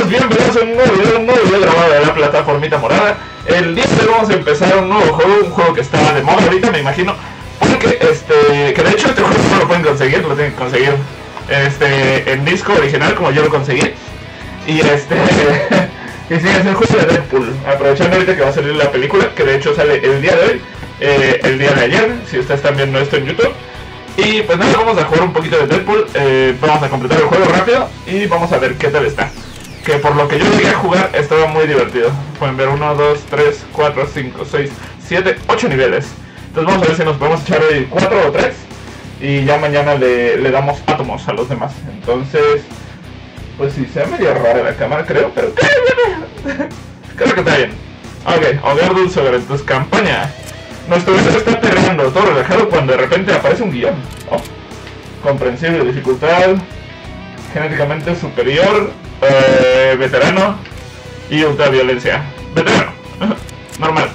todos, bienvenidos a un nuevo video grabado de la plataformita morada. El día de hoy vamos a empezar un nuevo juego, un juego que está de moda ahorita, me imagino. Porque, que de hecho este juego no lo pueden conseguir, lo tienen que conseguir en disco original como yo lo conseguí. Y y sí, es el juego de Deadpool, aprovechando ahorita que va a salir la película, que de hecho sale el día de hoy, el día de ayer, si ustedes están viendo esto en YouTube. Y pues nada, vamos a jugar un poquito de Deadpool, vamos a completar el juego rápido y vamos a ver qué tal está. Que por lo que yo llegué a jugar estaba muy divertido. Pueden ver 1, 2, 3, 4, 5, 6, 7, 8 niveles. Entonces vamos a ver si nos podemos echar hoy 4 o 3 y ya mañana le damos átomos a los demás. Entonces, pues sí, se ve medio rara la cámara creo, pero creo que está bien. Ok, Hogar Dulce Hogar, entonces campaña. Nuestro héroe está perreando, todo relajado cuando de repente aparece un guión. Oh. Comprensible, dificultad, genéticamente superior, veterano y ultraviolencia. Veterano, normal.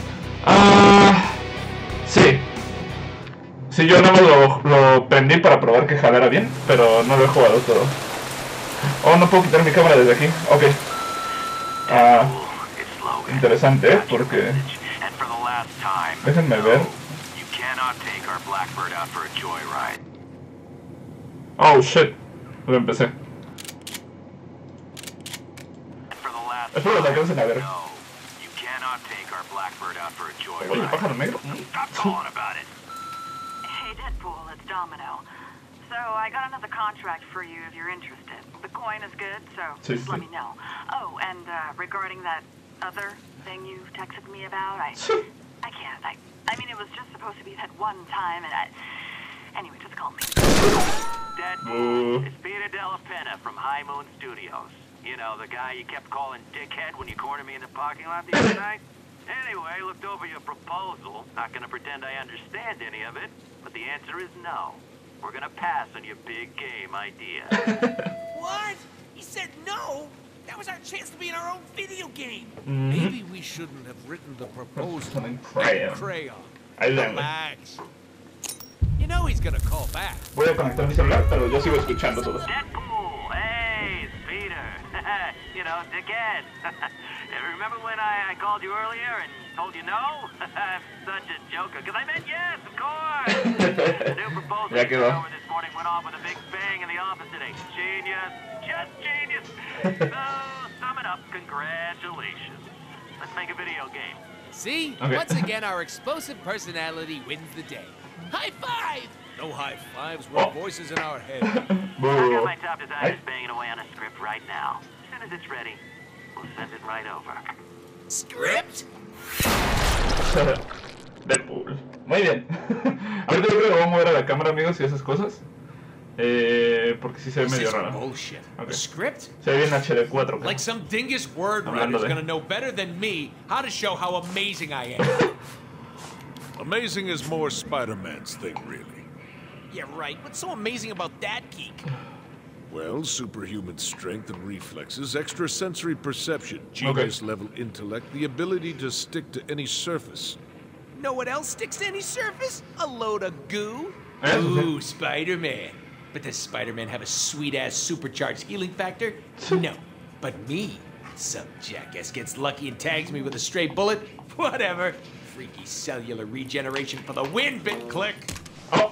Sí. Sí, yo nada más lo prendí para probar que jalara bien, pero no lo he jugado todo. Oh, no puedo quitar mi cámara desde aquí. Ok. Interesante, porque... déjenme ver. Oh shit, lo empecé. Espero que lo alcancen a ver. Oye, el pájaro negro. Hey Deadpool, it's Domino. So I got another contract for you if you're interested. The coin is good, so just let me know. Oh, and regarding that other thing you texted me about, I can't. I mean, it was just supposed to be that one time, and anyway, just call me. Deadpool, it's Peter Della Penna from High Moon Studios. You know, the guy you kept calling dickhead when you cornered me in the parking lot the other night? Anyway, looked over your proposal. Not gonna pretend I understand any of it, but the answer is no. We're gonna pass on your big game idea. What? He said no? That was our chance to be in our own video game. Maybe we shouldn't have written the proposal in crayon. Relax. You know he's gonna call back. Voy a conectar mi celular, pero yo sigo escuchando todo. Deadpool, hey, it's Peter. You know, dickhead. Remember when I called you earlier and told you no? I'm such a joker, because I meant yes, of course. The new proposal over this morning went off with a big bang in the office today. Genius, just genius. So, sum it up, congratulations. Let's make a video game. See? Okay. Once again, our explosive personality wins the day. High five! No high fives, we're voices in our head. I got my top designers banging away on a script right now. As soon as it's ready, we'll send it right over. ¿Script? Deadpool. Muy bien. Ahorita yo creo que voy a mover a la cámara, amigos, y esas cosas. Porque sí se ve medio raro. Okay. Script? Se ve bien HD 4K. Like some dingus word writer's gonna know better than me how to show how amazing I am. Amazing is more Spider-Man's thing, really. Yeah, right. What's so amazing about that geek? Well, superhuman strength and reflexes, extrasensory perception, genius-level intellect, the ability to stick to any surface. Know what else sticks to any surface? A load of goo. Ooh, Spider-Man. But does Spider-Man have a sweet-ass supercharged healing factor? No. But me? Some jackass gets lucky and tags me with a stray bullet? Whatever. Freaky cellular regeneration for the win, BitClick. Oh.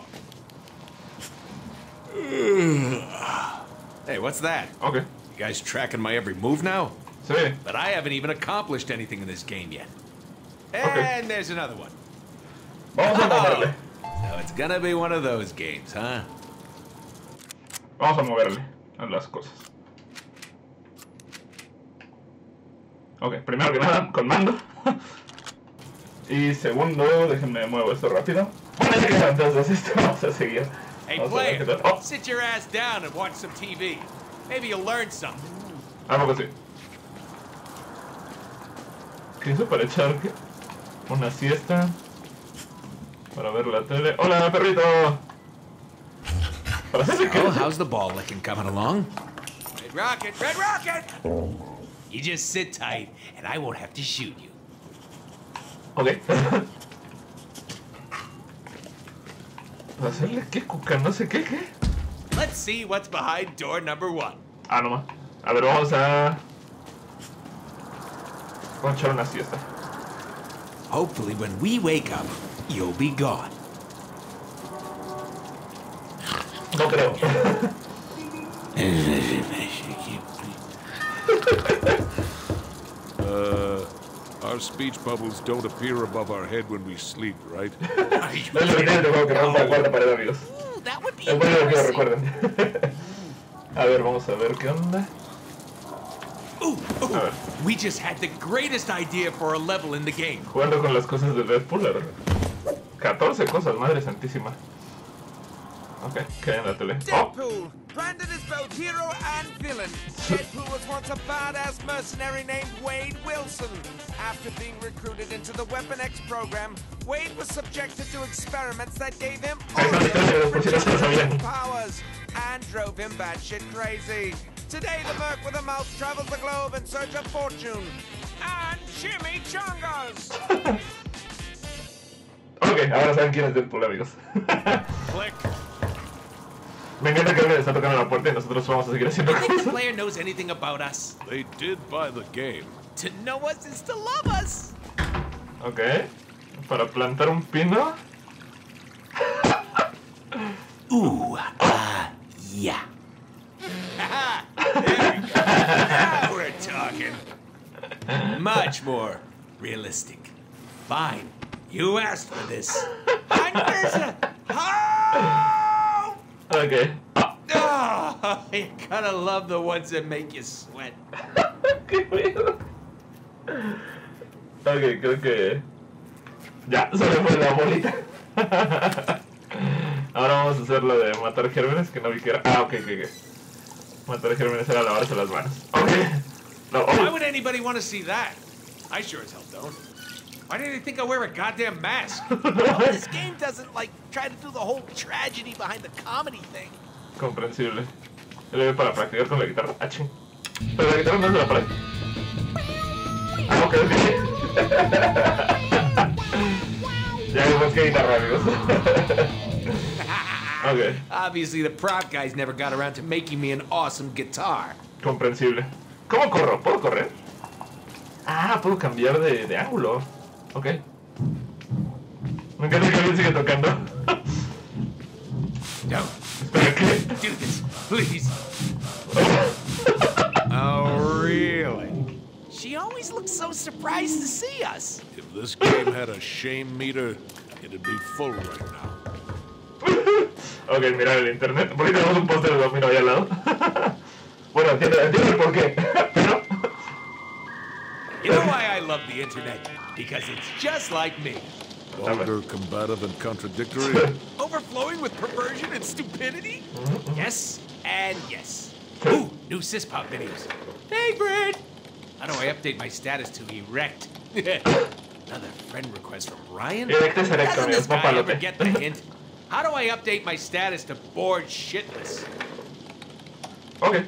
Hey, what's that? Okay. You guys tracking my every move now? Sí. But I haven't even accomplished anything in this game yet. Okay. And there's another one. Vamos a moverle. So it's gonna be one of those games, huh? Vamos a moverle a las cosas. Ok, primero que nada, con mando. Y segundo, déjenme muevo esto rápido. Entonces esto vamos a seguir. Hey, player, sit your ass down and watch some TV. Maybe you'll learn something. Algo así. ¿Qué hizo para echar una siesta? Para ver la tele. ¡Hola, perrito! ¿Para hacer qué? Oh, how's the ball licking coming along? Red Rocket! Red Rocket! You just sit tight, and I won't have to shoot you. Ok. ¿Para hacerle qué, Cuca? No sé qué. Let's see what's behind door number 1. Ah, no más. A ver, vamos a Vamos a echar una siesta. Hopefully when we wake up, you'll be gone. No creo. Our speech bubbles don't appear above our head when we sleep, right? Es lo que tiene este juego, que rompe la cuarta pared, amigos. That would be Es muy divertido, impressive. recuerden. A ver, vamos a ver qué onda. Ooh, A ver. we just had the greatest idea for a level in the game. Jugando con las cosas de Deadpool, a ver. 14 cosas, madre santísima. Ok, ¿qué hay en la tele? Oh, Deadpool, branded as both hero and villain. Deadpool was once a badass mercenary named Wade Wilson. After being recruited into the Weapon X program, Wade was subjected to experiments that gave him ahí está la historia, por si no se lo sabían. powers and drove him batshit crazy. Today, the merc with a mouth travels the globe in search of fortune and chimichangas. Ok, ahora saben quién es Deadpool, amigos. Click. Me encanta que alguien está tocando la puerta y nosotros vamos a seguir haciendo I think the cosas. player knows anything about us. They did buy the game. To know us is to love us. Ok, para plantar un pino. Ooh, yeah. There we go. Now we're talking. Much more realistic. Fine. You asked for this. Ok. Oh, you gotta love the ones that make you sweat. Qué miedo. Ok, creo que... Ya, se me fue la bolita. Ahora vamos a hacer lo de matar gérmenes, que no vi que era... Ah, ok. Matar gérmenes era lavarse las manos. Ok. No, Why oh. would anybody want to see that? I sure as hell don't. Why do they think I wear a goddamn mask? This game doesn't, like, try to do the whole tragedy behind the comedy thing. Comprensible. Yo le doy para practicar con la guitarra. Ah, ching. Pero la guitarra no es de la pared. Ah, ok. Ya vimos qué guitarra, amigos. Ok, Obviously, the prop guys never got around to making me an awesome guitar. comprensible. ¿Cómo corro? ¿Puedo correr? Ah, puedo cambiar de ángulo. Ok. Me encanta que alguien sigue tocando. No, Espera, ¿qué? do this, please. Oh, really? She always looks so surprised to see us. If this game had a shame meter, it'd be full right now. Ok, mirar el internet. Por ahí tenemos un póster de Domino ahí al lado. Bueno, entiendo el por qué. Pero... You know why I love the internet? Because it's just like me. Vulgar, combative, and contradictory. Overflowing with perversion and stupidity? Yes, and yes. Ooh, new Syspop videos. Hey, Brad! How do I update my status to erect? Another friend request from Ryan? Erecto es erecto, Doesn't this amigos, no guy ever palote. get the hint? How do I update my status to bored shitless? Ok.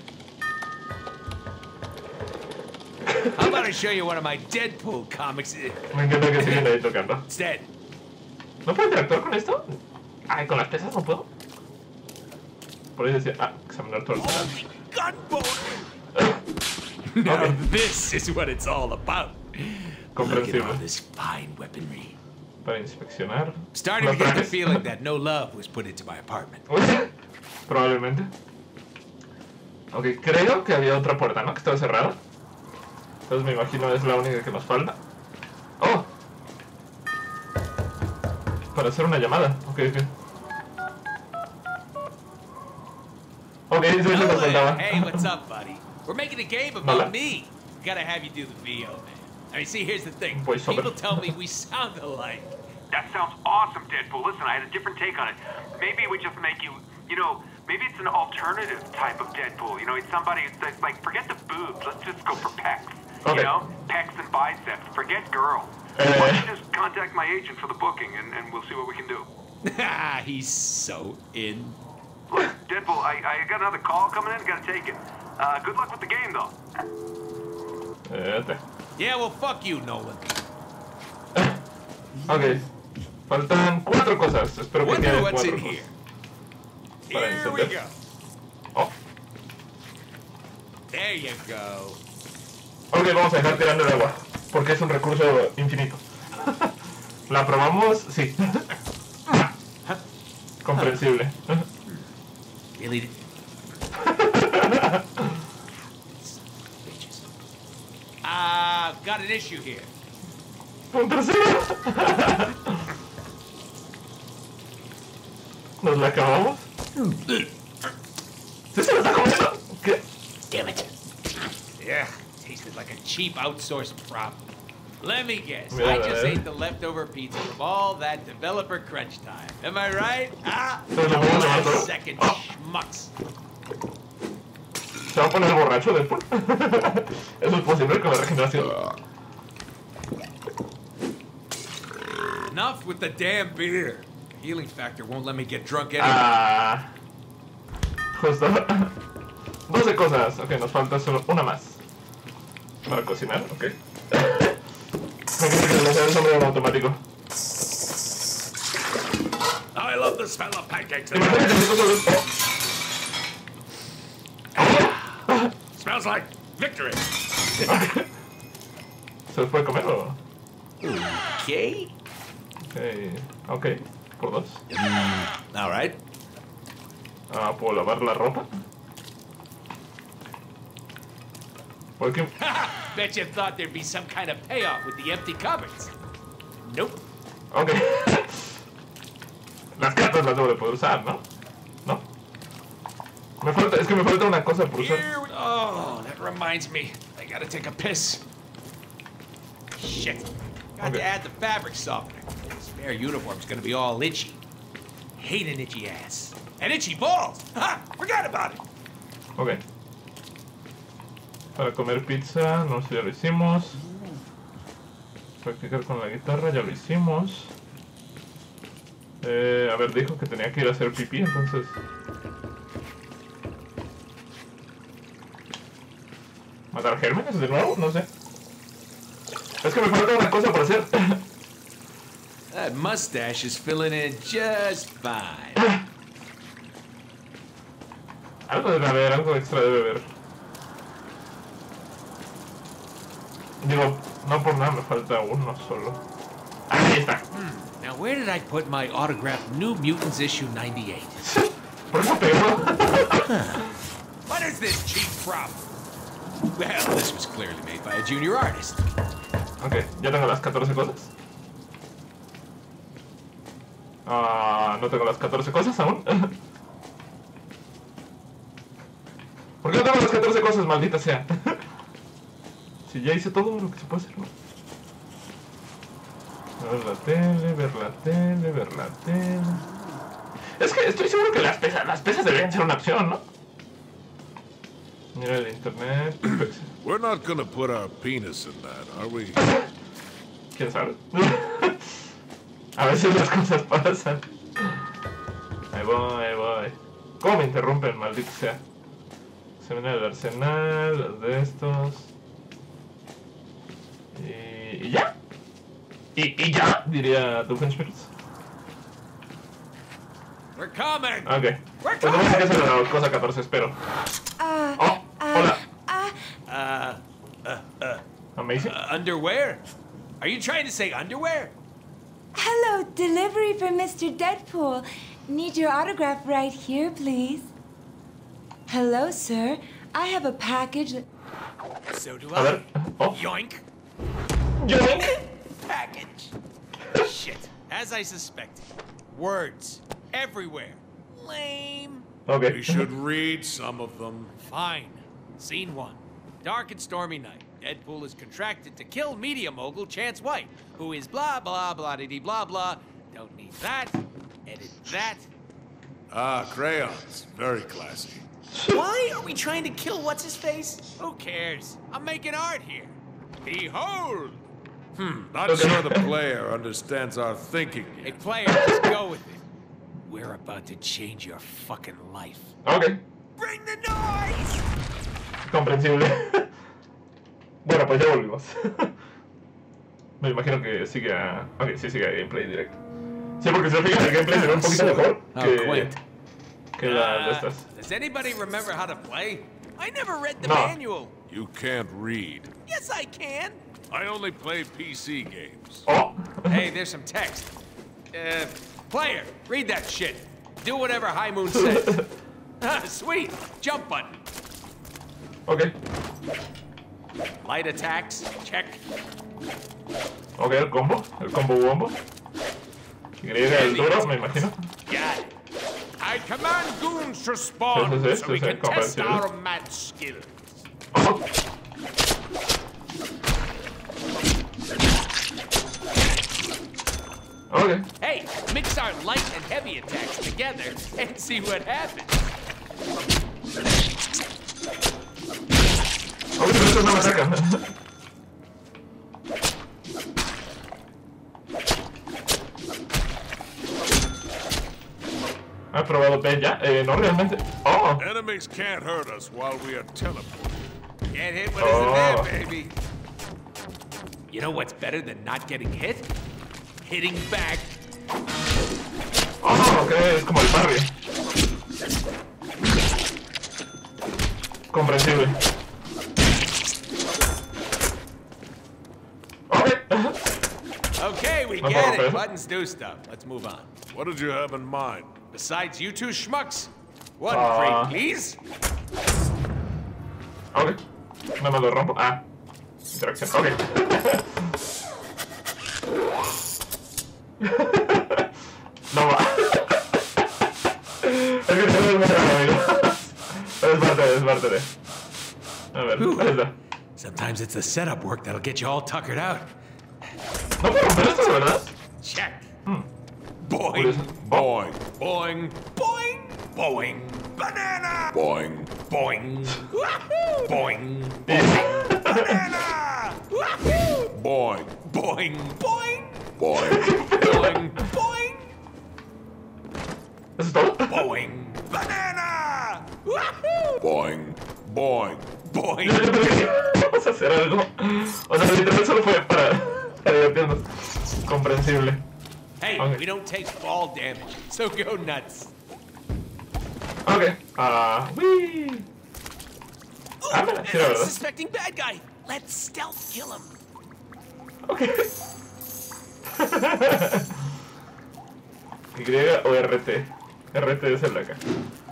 How about I show you one of my Deadpool comics Me encanta que siguen ahí tocando. instead? ¿No puedo interactuar con esto? Ay, con las pesas no puedo. Por ahí decía, examinar todo el canal. Holy gunboat! Now Okay. this is what it's all about. Look at Comprensible. all this fine weaponry. Para inspeccionar. Starting to los get the trajes. feeling that no love was put into my apartment. Probablemente. Ok, creo que había otra puerta, ¿no? Que estaba cerrada. Entonces me imagino es la única que nos falta. ¡Oh! Para hacer una llamada. Ok. Ok, eso nos faltaba. Hey, what's up, buddy? We're making a game Hola. about me. Gotta have you do the VO, man. I mean, see, here's the thing. Voiceover. People tell me we sound alike. That sounds awesome, Deadpool. Listen, I had a different take on it. Maybe we just make you, maybe it's an alternative type of Deadpool. You know, it's somebody that's like, forget the boobs. Let's just go for pecs. Okay. You know, pecs and biceps. Forget girl. Why don't you just contact my agent for the booking, and we'll see what we can do. He's so in. Look, Deadpool, I got another call coming in. Gotta take it. Good luck with the game, though. Yeah, well, fuck you, Nolan. Ok. Faltan 4 cosas. Espero que Wonder queden what's 4 in cosas. here. Para Here we encender. go. Oh. There you go. Ok, vamos a dejar tirando el agua. porque es un recurso infinito. ¿La probamos? Sí. Comprensible. Really? Got an issue here. Un tercero. ¿Nos la acabamos? ¿Sí se lo está comiendo? ¿Qué? Damn it. Yeah, tasted like a cheap outsourced prop. Let me guess. I just ate the leftover pizza from all that developer crunch time. Am I right? Second schmucks. ¿Se va a poner borracho después? Eso es posible con la regeneración. Enough with the damn beer. The healing factor won't let me get drunk anymore. Justo. 12 cosas. Ok, nos falta solo una más. Para cocinar, ok. Me creo que le sale el sombrero en automático. I love the smell of pancakes. Smells like victory. ¿Se los puede comer o...? Okay. Ok, por 2. All right. ¿Puedo lavar la ropa? ¿Por qué? Bet you thought there'd be some kind of payoff with the empty cupboards. Nope. Ok. Las cartas las debo de poder usar, ¿no? ¿No? Es que me falta una cosa por usar. Oh, that reminds me. I gotta take a piss. Shit. Got to add the fabric softener. Spare uniform's gonna be all itchy. Hate an itchy ass. And itchy balls! Ha! Forgot about it! Ok. Para comer pizza, no sé, ya lo hicimos. Practicar con la guitarra, ya lo hicimos. A ver, dijo que tenía que ir a hacer pipí, entonces... ¿Matar gérmenes de nuevo? No sé. Es que me falta una cosa por hacer. That mustache is filling in just fine. Algo debe haber, algo extra debe haber. Digo, no por nada me falta uno solo. Ahí está. Now where did I put my autographed New Mutants issue 98? Por eso pegó. What is this cheap prop? Well, this was clearly made by a junior artist. Ok, ya tengo las 14 cosas. No tengo las 14 cosas aún. ¿Por qué no tengo las 14 cosas, maldita sea? Si ya hice todo lo que se puede hacer, ¿no? Ver la tele, ver la tele, ver la tele. Es que estoy seguro que las pesas deberían ser una opción, ¿no? Mira el internet. We're not gonna put our penis in that, are we? ¿Quién sabe? A veces las cosas pasan. Ahí voy. ¿Cómo me interrumpen, maldito sea? Se viene el arsenal, los de estos. Y ya. Y ya, diría Doofenshmirtz. We're coming. Ok. Pues no sé qué es la cosa 14, espero. Hola. Amazing. Underwear? Are you trying to say underwear? Hello, delivery for Mr. Deadpool. Need your autograph right here, please. Hello, sir. I have a package that... So do A I. ver. Yoink. Yoink. Package. Shit. As I suspected. Words. Everywhere. Lame. Ok. We should read some of them. Fine. Scene 1. Dark and stormy night. Deadpool is contracted to kill media mogul Chance White, who is blah blah blah dee blah blah. Don't need that. Edit that. Ah, crayons. Very classy. Why are we trying to kill what's his face? Who cares? I'm making art here. Behold. Not sure the player understands our thinking Hey, yet. player, let's go with it. We're about to change your fucking life. Ok. Bring the noise! Comprensible. Bueno, pues ya volvimos. Me imagino que sigue a... Ok, sí sigue a gameplay directo. Sí, porque si se fijan, el gameplay se ve un poquito mejor que la de estas. Does anybody remember how to play? I never read the No. manual. You can't read. Yes, I can. I only play PC games. Oh. Hey, there's some text. Player, read that shit. Do whatever High Moon says. Sweet. Jump button. Ok. Light attacks. Check. Ok, el combo wombo. Y el duro, me imagino. Got it. I command goons to spawn so we can test our mad skills. Oh. Okay. Hey, mix our light and heavy attacks together and see what happens. Oh, pero estos no me atacan. ¿Has probado P ya? No, realmente. Oh. Enemies can't hurt us while we are teleporting. Can't hit what isn't there, baby. You know what's better than not getting hit? Hitting back. Oh, ok, es como el parry. Comprensible. Okay, we get it. Buttons do stuff. Let's move on. What did you have in mind? Besides you two schmucks, one crate, please. Ok. No me lo rompo. Ah. Interacción. Ok. No va. Es que tengo el mejor amigo. Desbártele. A ver, ¿cuál es la? Sometimes it's the setup work that'll get you all tuckered out. No puedo romper esto, ¿verdad? Check. Boing, Boing. boing, boing, boing. Banana! Boing. Boing. Wahoo! Boing. Banana! Wahoo! Boing. Boing. Boing. Boing. Boing. Boing. ¿Eso es todo? Boing. Banana! Wahoo! Boing. Boing. Boing. Vamos a hacer algo. O sea, literalmente solo fue para divertirnos. Comprensible. Hey, Okay. we don't take fall damage, so go nuts. Ok. Wii. Mira, sí, la verdad. Suspecting bad guy. Let's stealth kill him. Ok. Y o RT. RT es el de acá.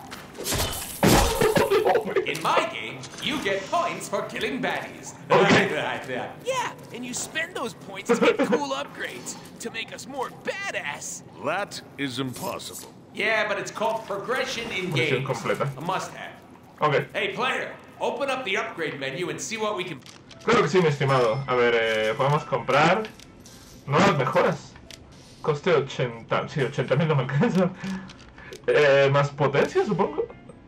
In my game, you get points for killing baddies. Okay. Yeah, and you spend those points to get cool upgrades to make us more badass. That is impossible. Yeah, but it's called progression in games. Completa. A must-have. Ok. Hey, player, open up the upgrade menu and see what we can... Claro que sí, mi estimado. A ver, podemos comprar nuevas mejoras. Coste 80. Sí, 80.000 no me alcanza. Más potencia, supongo.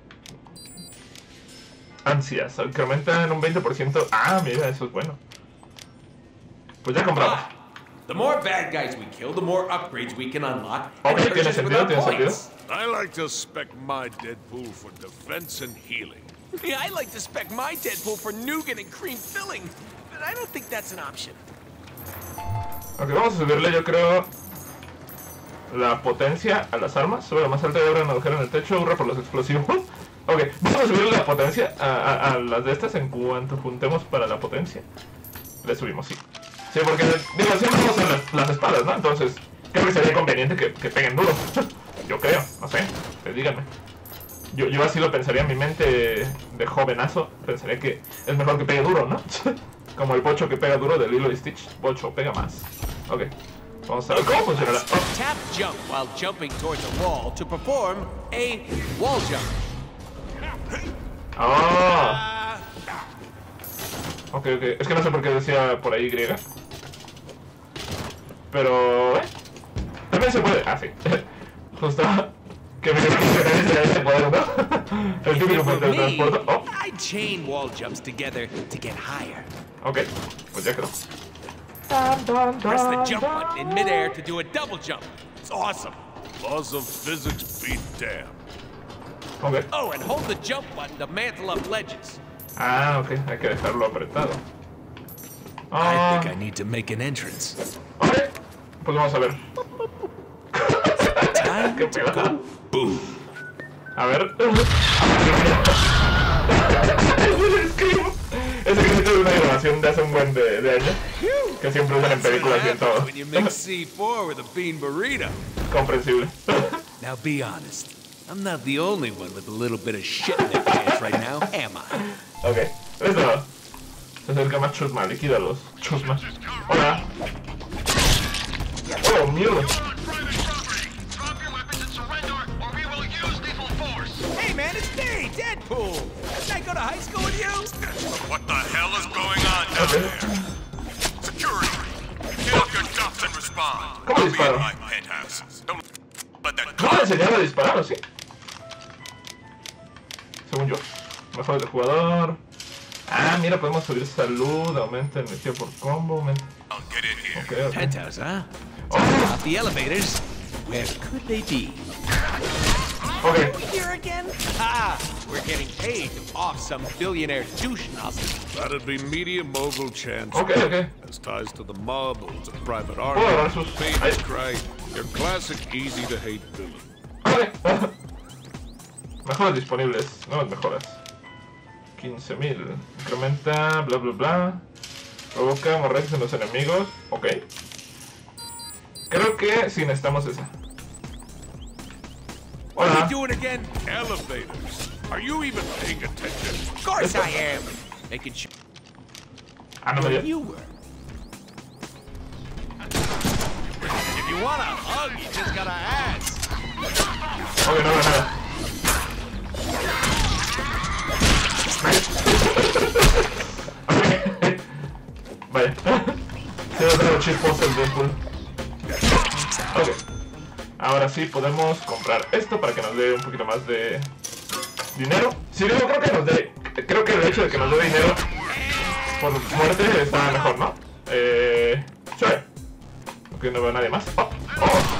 Ansias, incrementa en un 20%. Ah, mira, eso es bueno. Pues ya compramos. The more bad guys we kill, the more upgrades we can unlock. Ok, tiene sentido, tiene sentido. I like to spec my Deadpool for defense and healing. Yeah, I like to spec my Deadpool for nougat and cream filling, but I don't think that's an option. Ok, vamos a subirle, yo creo, la potencia a las armas. Sube lo más alto y abre un agujero en el techo, hurra por los explosivos. Ok, vamos a subirle la potencia a las de estas en cuanto juntemos para la potencia. Le subimos, sí. Sí, porque, digo, siempre vamos a usar las espadas, ¿no? Entonces, creo que sería conveniente que peguen duro. Yo creo, no sé, díganme. Yo así lo pensaría en mi mente de jovenazo. Pensaría que es mejor que pegue duro, ¿no? Como el bocho que pega duro de Lilo y Stitch. Bocho pega más. Ok, vamos a ver cómo funcionará. Oh. Tap jump while jumping towards a wall to perform a wall jump. Ah. Ok, ok. Es que no sé por qué decía por ahí griega. Pero... también se puede... Ah, sí. Justo... que me referencia ese poder, ¿no? El típico puente de transporte. Oh. I'd chain wall jumps together to get higher. Ok, pues ya quedó. Press the jump button in midair to do a double jump. It's awesome. Laws of physics be damned. Ok. Oh, and hold the jump button to mantle up ledges. Ah, ok. Hay que dejarlo apretado. I think I need to make an entrance. Ok. Pues vamos a ver. Time Qué to pegada. go. Boom. A ver. Ese que se de una animación de hace un buen de años. Que siempre usan en películas y en todo. When you mix C4 with a bean burrito. Comprensible. Now be honest. I'm not the only one with a little bit of shit in their pants right now, am I? Ok, listo. Se acerca más Chusma, liquida los Chusma. Hola. Oh, mierda. Hey man, it's me, Deadpool! Did I go to high school with you? What the hell is going on down there? Security! Get off your duffs and respond. ¿Cómo disparo? My penthouse. Don't let that ¿No me enseñaron a disparar o sí? Según yo. Mejor de jugador. Ah, mira, podemos subir salud, aumenta energía por combo, aumenta... I'll get in here. Okay, okay. Penthouse, huh? Oh. Off the elevators. Where could they be? Okay. Here again? Ah, we're getting paid to off some billionaire douche nozzle. That'd be media mogul chance. Okay, okay. Has ties to the mob, owns a private Oh, army. versus... Paid to cry. Your classic easy to hate villain. Okay. Mejoras disponibles, nuevas mejoras. 15.000. Incrementa, bla bla bla. Provoca hemorragias en los enemigos. Ok. Creo que sí necesitamos esa. What are Hola. you doing again? Elevators. Are you even paying attention? Of course I am. Making sure Ah, no me dio. you were. If you want a hug, you just gotta ask. Ok, no veo nada. Vaya. Se va a dar chisposo el Deadpool. Ok. Ahora sí podemos comprar esto para que nos dé un poquito más de dinero. Sí, yo creo que nos dé. Creo que el hecho de que nos dé dinero por muerte está mejor, ¿no? Sí. Porque no veo a nadie más. Oh, oh.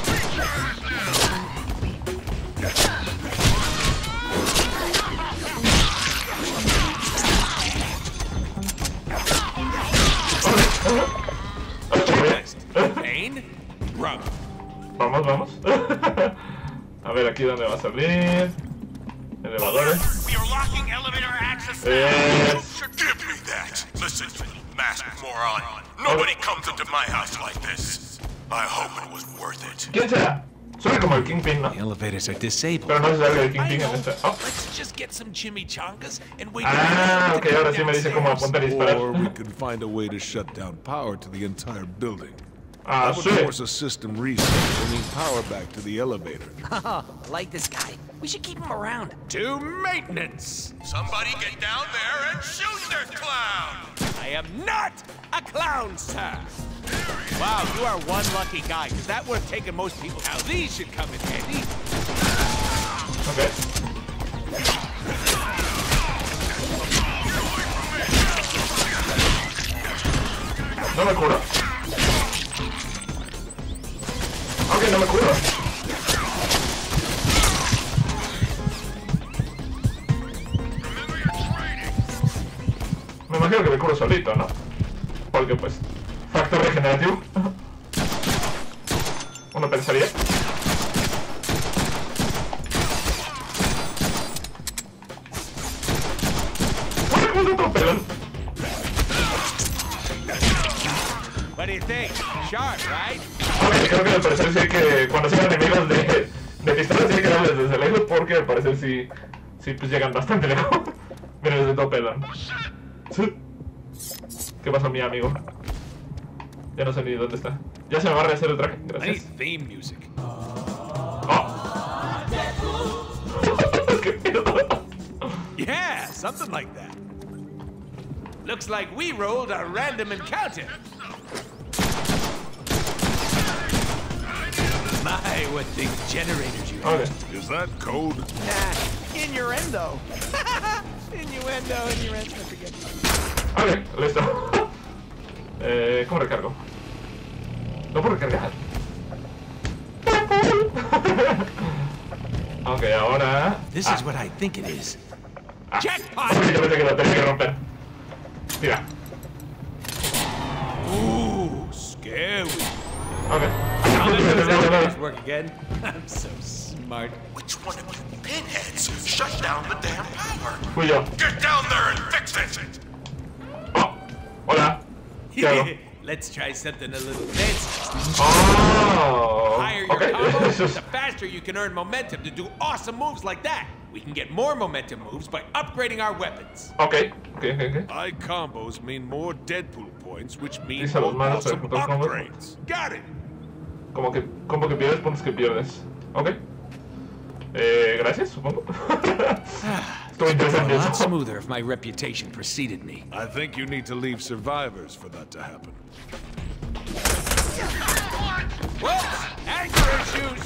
Next. Pain? Rub. Vamos, vamos. A ver aquí dónde va a salir. Elevadores. We are locking elevator access now. Yes. Give me that. Listen, masked moron. Nobody comes into my house like this. I hope it was worth it. ¿Quién será? Suena como el Kingpin, ¿no? The elevators are disabled. Pero no se sabe el I Kingpin en know. esta. Oh. Let's just get some chimichangas and wait. Ah, ok, ahora sí me dice cómo apuntar y disparar. Or we could find a way to shut down power to the entire building. Ah, That would sí. force a system reset, bringing power back to the elevator. I like this guy. We should keep him around. To maintenance. Somebody get down there and shoot their clown. I am not a clown, sir. Wow, you are one lucky guy, because that would have taken most people. Now these should come in handy. Ok. No me curo. Ok, no me curo. Me imagino que me curo solito, ¿no? Porque pues, factor regenerativo. Uno pensaría. Otro pelón. What do you think? Sharp, right? Ok, creo que al parecer sí que cuando sean enemigos de pistolas sí hay que darles desde lejos porque al parecer sí pues llegan bastante lejos. Miren desde todo pelón. ¿Qué pasó mi amigo? Ya no sé ni dónde está. Ya se me va a rehacer el traje, I gracias. need theme music. Oh. ¿Qué pedo? Yeah, something like that. Looks like we rolled a random encounter. My, what big generators you have. Ok. Is that code? Nah, innuendo. Innuendo, I forget. Ok, listo. ¿Cómo recargo? No puedo recargar. Ok, ahora... This is what I think it is. Jackpot! Yo pensé que lo tenía que romper. Tira. Ooh, scary. Ok. Now that those elevators work again. I'm so smart. Which one of you pinheads shut down the damn power? Fui yo. Get down there and fix it. Oh. Hola. ¿Qué hago? Let's try something a little fancy. Oh. Higher your combo, the faster you can earn momentum to do awesome moves like that. We can get more momentum moves by upgrading our weapons. Okay. High combos mean more Deadpool points, which means Dice a los more malos awesome ejecutar combos. upgrades. Got it. Como que pierdes, puntos que pierdes. Ok. Gracias, supongo. Estuvo interesante A lot eso. smoother if my reputation preceded me. I think you need to leave survivors for that to happen. Whoops! Anchor issues!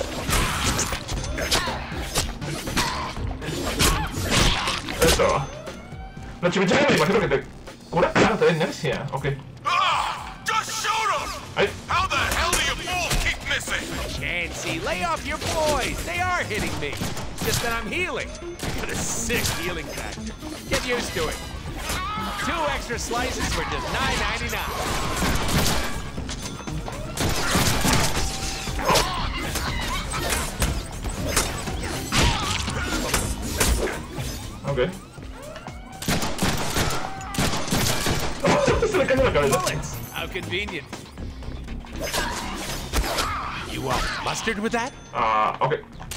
Eso. La chimichanga me imagino que te cura. Ah, te da inercia. Ok. Just shoot him! Ay. How the hell do you fools keep missing? Chansey, lay off your boys. They are hitting me. It's just that I'm healing. Got a sick healing factor. Get used to it. 2 extra slices for just $9.99. Ok. Se le cayó la cabeza. Bullets. How convenient. You want mustard with that? Ah, ok.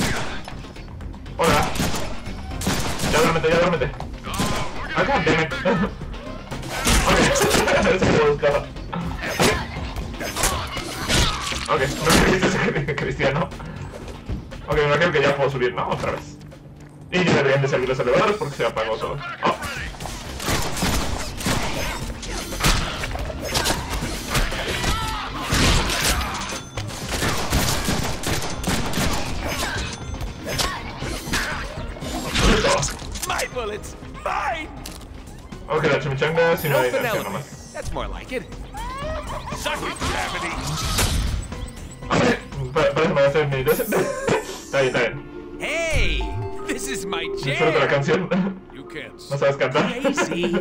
Hola. Ya duérmete. Ah, god damn it. Ok. Se me buscaba. Ok, no creíste ese cristiano. Ok, me imagino que ya puedo subir, ¿no? Otra vez. Y ya deberían de salir los elevadores porque se apagó solo. Oh. My bullets! Mine! Ok, la chimichanga si no hay inercia Penelope. nomás. That's more like it. Suck it, gravity! Ok, parece que me va a hacer mi... Está bien. Hey! This is my Disfruta la jam! canción. You can't. ¿No sabes cantar? Crazy.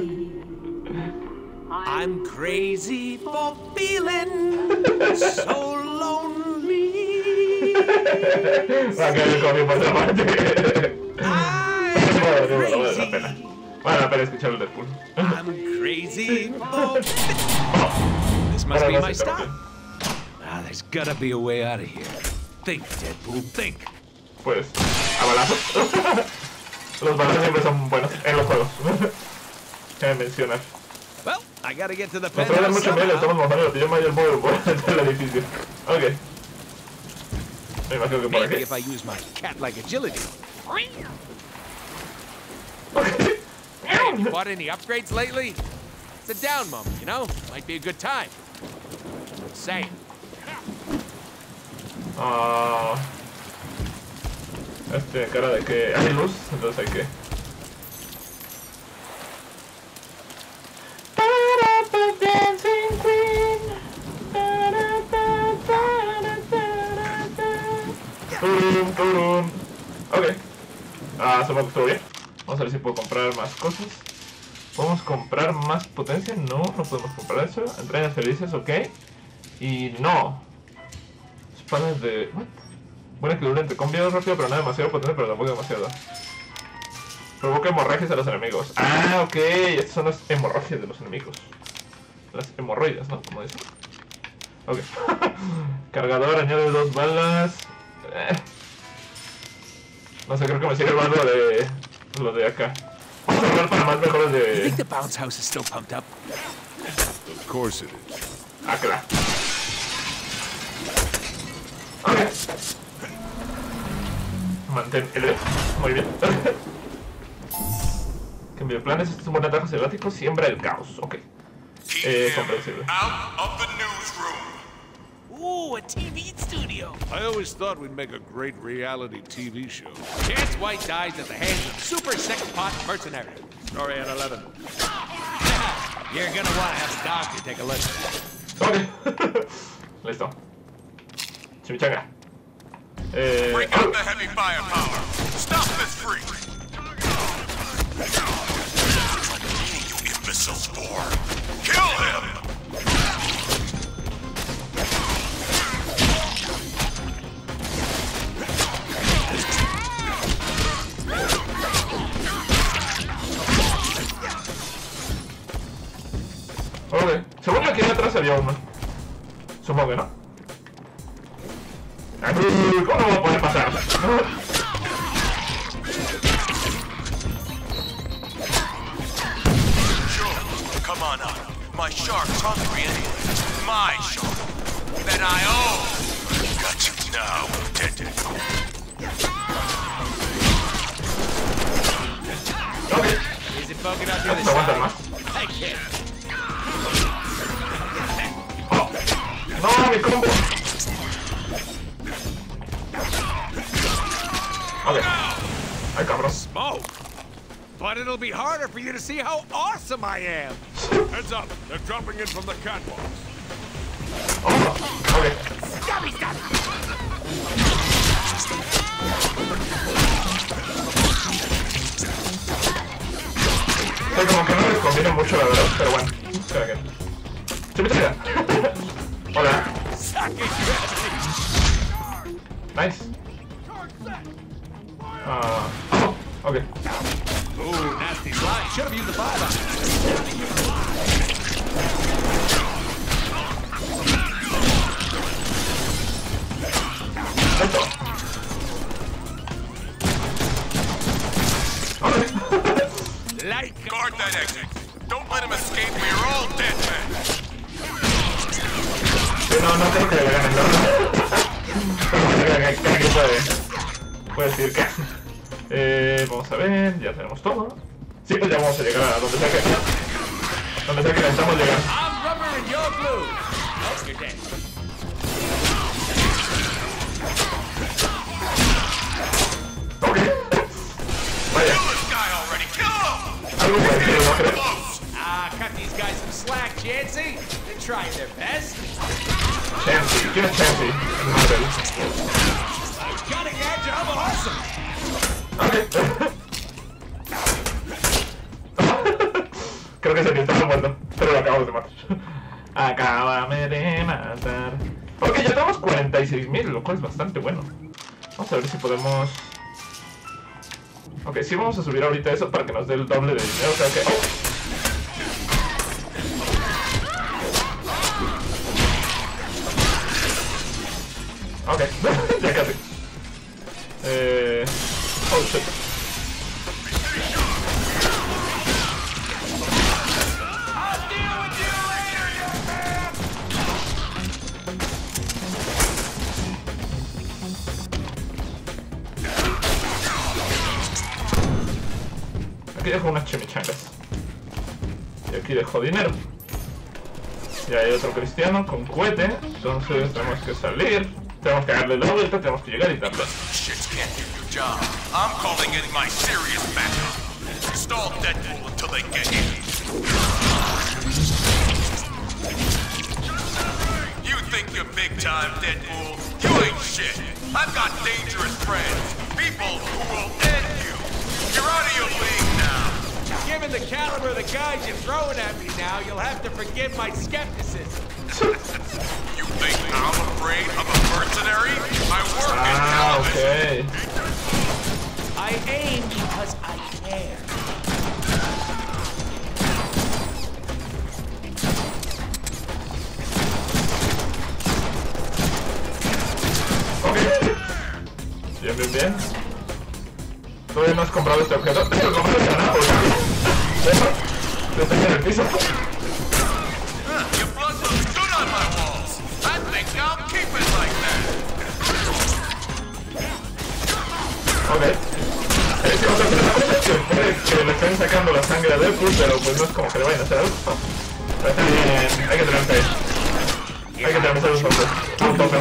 I'm crazy for feeling so lonely. Va a caer conmigo por otra parte. I'm Vale la crazy. pena. Vale la pena escuchar el Deadpool. I'm crazy for... This must be my stop. Ah, there's gotta be a way out of here. Think, Deadpool, think. Pues, a balazos. Los balazos siempre son buenos en los juegos. Cabe mencionar. Well, I gotta get to the Nos traen penthouse mucho miedo, estamos somehow. mojando la pijama y el móvil por dentro del edificio. Ok. Me imagino que por Maybe aquí. if I use my cat-like agility. Ok. Hey, you bought any upgrades lately? It's a down moment, you know? Might be a good time. Say. Ah. Cara de que hay luz, entonces hay que... Turun. Ok. Supongo que estuvo bien. Vamos a ver si puedo comprar más cosas. ¿Podemos comprar más potencia? No, no podemos comprar eso. Entrañas felices, ok. Y no. Espadas de... ¿What? Buen equilibrio entre combio rápido, pero no demasiado potente, pero tampoco demasiado. Provoca hemorragias a los enemigos. Ah, ok. Estas son las hemorragias de los enemigos. Las hemorroides, ¿no? Como dicen. Ok. Cargador, añade 2 balas. No sé, creo que me sigue el bando de... lo de acá. Vamos a hablar para más mejores You de... think the bounce house is still pumped up? Of course it is. Ah, claro. Ok. Mantén L. Muy bien. Cambio de planes. Este es un buen atajo selvático. Siembra el caos. Ok. Keep him Comprensible. out of the newsroom. Ooh, a TV studio. I always thought we'd make a great reality TV show. Chance White dies at the hands of super sex pot mercenary. Story at 11. You're gonna want to have a doctor take a look. Ok. Listo. Chimichanga. Break out the heavy firepower. Stop this freak. You imbecile spore. Kill him! Ok, según aquí atrás había uno. Supongo que no. ¿Cómo no va a poder pasar? Come on up. My shark's hungry anyway. My shark. That I own. Got you now, Deadpool. Okay. Is it bugging up here this side? I can't. Oh. No, mi combo. Okay. Ay, cabrón. Smoke. But it'll be harder for you to see how awesome I am. Heads up. They're dropping in from the catwalks. Oh, okay. Stop. O sea, como que no les conviene mucho, la verdad, pero bueno. Espera que... ¡Chupita! Hola. Nice. Okay. Ooh, nasty slide. Should have used the fire. Esto. Light. Guard that exit. Don't let him escape. We're all dead men. No creo que le ganen, ¿no? Creo que puede decir que... vamos a ver, ya tenemos todo. Sí, pues ya vamos a llegar a donde sea que necesitamos llegar. I'm rubber and you're blue. Oh, you're dead. Ok. Vaya. Algo parecido, ¿no crees? Cut these guys some slack, Chansey. They're trying their best. Chansey, ¿quién es Chansey? Marvel. Cutting edge of awesome. Okay. Creo que se me estaba muerto, pero lo acabamos de matar. Acábame de matar. Ok, ya tenemos 46.000, lo cual es bastante bueno. Vamos a ver si podemos... Ok, sí vamos a subir ahorita eso para que nos dé el doble de dinero, o sea que... Oh. Ok, ya casi. Oh shit. Aquí dejo unas chimichangas. Y aquí dejo dinero. Y hay otro cristiano con cohete. Entonces tenemos que salir. Tenemos que darle la vuelta, tenemos que llegar y darle. I'm calling in my serious backup. Stall Deadpool until they get here. You think you're big time, Deadpool? You ain't shit. I've got dangerous friends. People who will end you. You're out of your league now. Given the caliber of the guys you're throwing at me now, you'll have to forgive my skepticism. You think I'm afraid of a mercenary? I work in television. Okay. I aim because I care. Okay. Bien. Todavía no has comprado este objeto. Tengo que comprar el canal. Estoy en el piso. Your blood looks good on my walls. I think I'll keep it like that. Okay. Que le estén sacando la sangre a Deadpool, pero pues no es como que le vayan a hacer algo. Pero está bien, hay que tener fe. Hay que tener los hombres. Un tope.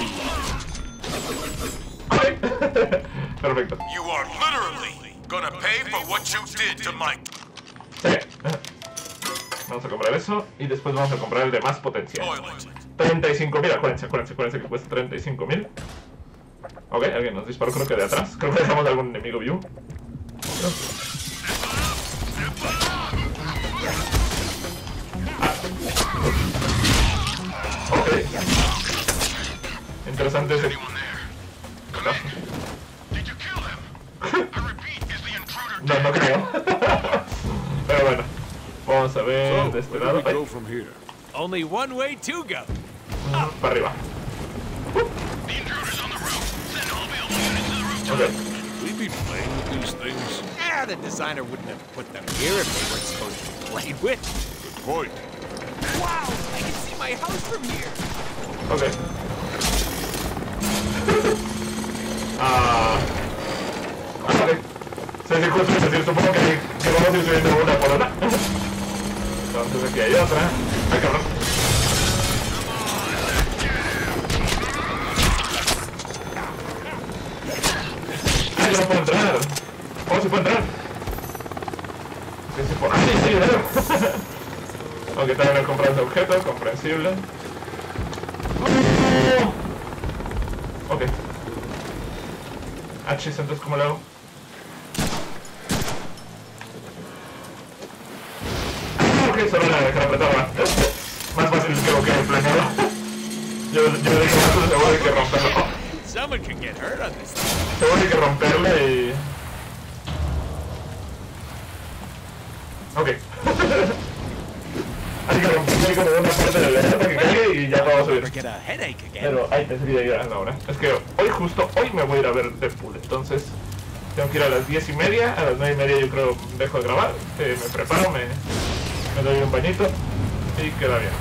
Okay. Perfecto. You are literally gonna pay for what you did to Mike. Sí. Vamos a comprar eso y después vamos a comprar el de más potencia. 35.000, acuérdense que cuesta 35.000. Ok, alguien nos disparó, creo que de atrás. Creo que dejamos algún enemigo view. Ok. Interesante ese. No creo. Pero bueno, vamos Vamos a ver de este lado. Only one way to go. Para arriba. Okay. We'd be playing with these things. The designer wouldn't have put them here if they weren't supposed to be played with. Good point. Wow, I can see my house from here. Okay. Okay. Se dijo, supongo que vamos a ir subiendo una por una. Entonces aquí hay otra. Ay, cabrón. Ay, yo no puedo entrar. Oh, se puede entrar. Sí, ah, sí, claro. Ok, también he comprado ese objeto, comprensible. Ok. Chis, entonces ¿cómo lo hago? Ok, solo la dejar apretada. Más fácil que lo que he planeado. Yo dije más seguro de que romperlo. Someone can get hurt on this thing. Seguro de que romperle y... Ok. Hay que romper como una parte de la para que caiga y ya vamos a subir. Pero ay, pensé que ya iba a la hora. Es que hoy me voy a ir a ver Deadpool. Entonces tengo que ir a las 10:30. A las 9:30 yo creo dejo de grabar. Me preparo, me doy un bañito y queda bien.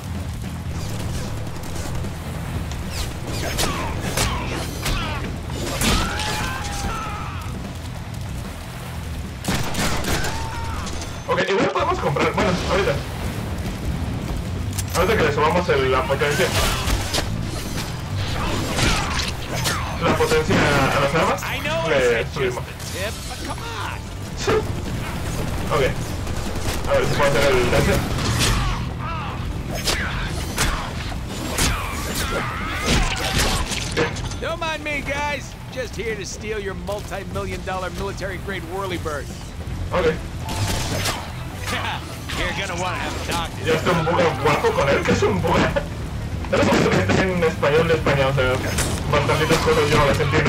Ok, igual podemos comprar, bueno, ahorita que le subamos la potencia a las armas, le subimos. Ok, a ver si puedo hacer el dash. Don't mind me, guys. Just here to steal your multi-million-dollar military-grade whirlybird. Ok. You're gonna want to have a doctor. Ya estoy un buga guapo con él, que es un buga. No sé que está en español de España, o sea, bastantitas cosas yo no las entiendo.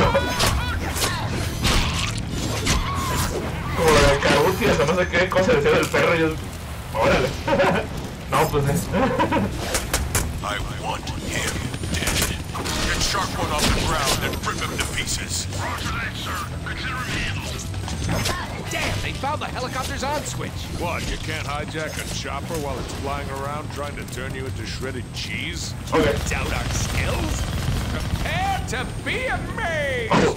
Como lo de Carucias o no sé qué cosa decía del perro y yo... Órale. No, pues es... I want him dead. Get Shark One off the ground and rip him to pieces. Roger that, sir. Consider him handled. Damn, they found the helicopter's on switch. What, you can't hijack a chopper while it's flying around trying to turn you into shredded cheese? Okay. Doubt our skills? Prepare to be amazed! Oh.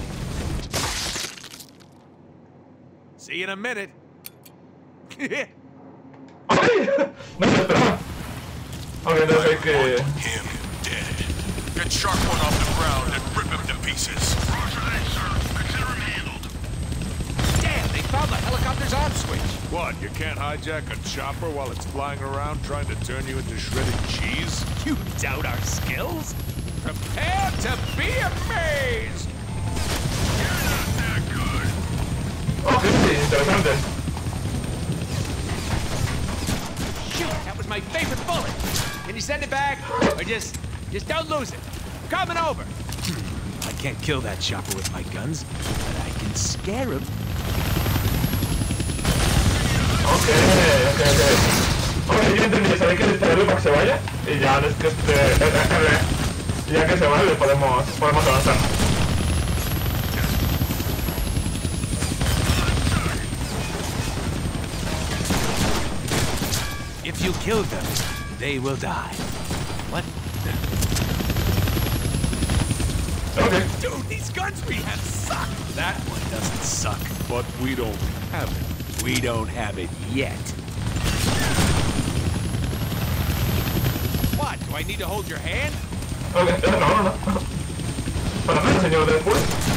See you in a minute. Okay. No me esperaba. Okay, no sé que... Him dead. Get Shark One off the ground and rip him to pieces. Roger that, sir. Consider him handled. Damn, they found the helicopter's on switch. What, you can't hijack a chopper while it's flying around trying to turn you into shredded cheese? You doubt our skills? Prepare to be amazed! You're not that good. Okay, sí, interesante. Shoot, that was my favorite bullet. Can you send it back? Or just don't lose it. Coming over. I can't kill that chopper with my guns, but I can scare him. Ok. Ok, yo entendí, ¿sabes que distraerlo para que se vaya? Y ya es que ya que se vaya le podemos avanzar. If you kill them, they will die. What? Okay. Dude, these guns we have suck. That one doesn't suck. But we don't have it. We don't have it yet. What? Do I need to hold your hand? Okay, no. Para nada, señor Deadpool.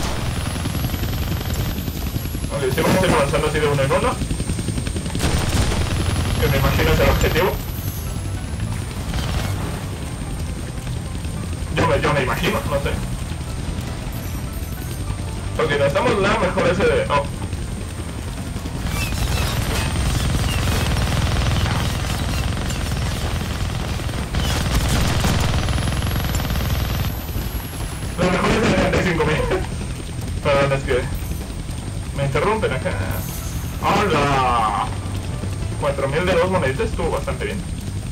Ok, si vamos a ir avanzando así de uno en uno. Que me imagino es el objetivo. Yo me imagino, no sé. Ok, necesitamos la mejor ese de... Oh. Lo mejor es el 35.000. Perdón, es que... Me interrumpen acá. ¡Hola! 4000 de 2 moneditas estuvo bastante bien.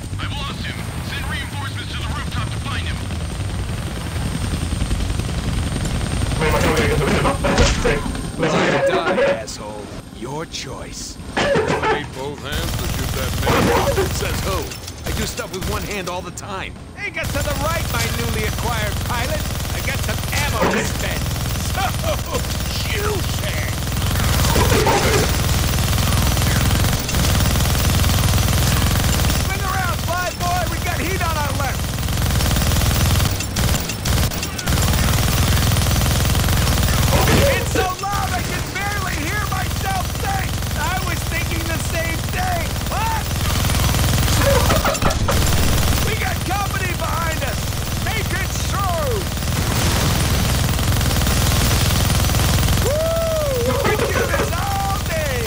Me imagino que hay que subir, ¿no? Sí. Asshole. Your choice. I need both hands to shoot that man. Says who? I do stuff with one hand all the time. Hey, get to the right, my newly acquired pilot. I got some ammo to spend. So, juicy. Swing around, fly boy. We got heat on our left. It's so loud I can barely hear myself think. I was thinking the same thing. What? We got company behind us. Make it so. Woo! We do this all day.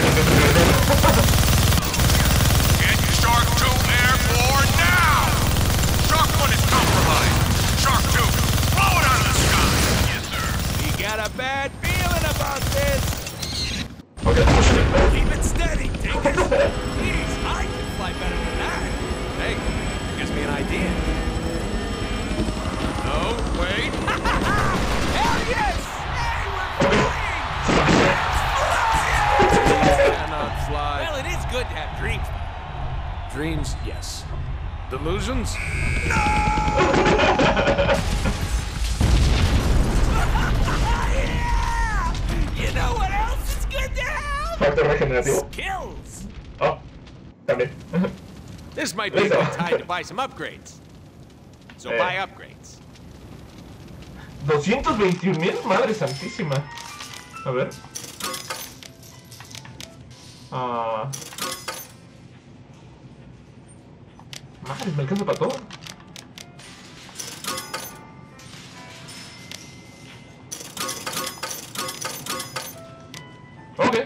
Get Shark 2 airborne now! Shark 1 is compromised. Shark 2, blow it out of the sky! Yes, sir. We got a bad feeling about this. Keep it steady, Dinkers. Jeez, I can fly better than that. Hey, gives me an idea. No, wait. Hell yes! Hey, we're Cannot fly. Well, it is good to have dreams. Dreams, yes. Delusions? yeah! You know what else is good to have? Factor regenerativo. Skills. Oh, también. This might be a good time to buy some upgrades. So buy upgrades. 221,000, madre santísima. A ver. Madre, me alcanza para todo. Ok.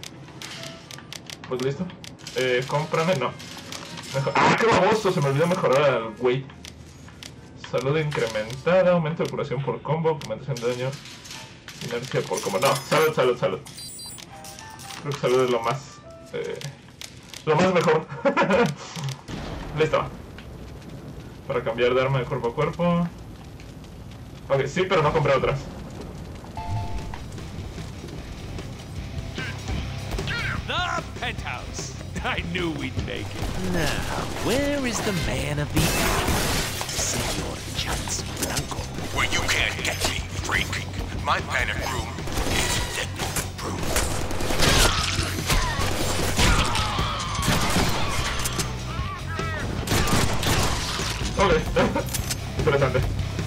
Pues listo. Cómprame, no. ¡Ah, qué baboso! Se me olvidó mejorar al güey. Salud incrementada, aumento de curación por combo, aumentación de daño, inercia por combo. No, salud, salud, salud. Creo que salud es lo más mejor. Listo. Para cambiar de arma de cuerpo a cuerpo. Ok, sí, pero no compré otras. The penthouse. I knew we'd make it. Now, where is the man of the hour? Senor Chansey Blanco. Where you can't get me, freak. My panic room is Deadpool-proof. Ok, interesante.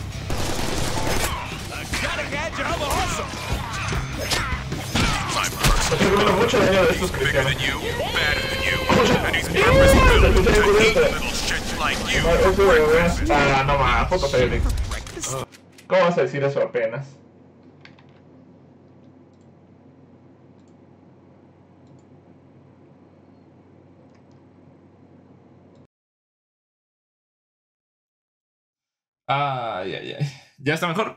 Estoy viendo mucho daño de estos cristianos. No más, poco Félix. ¿Cómo vas a decir eso apenas? Ay, ay, ay. ¿Ya está mejor?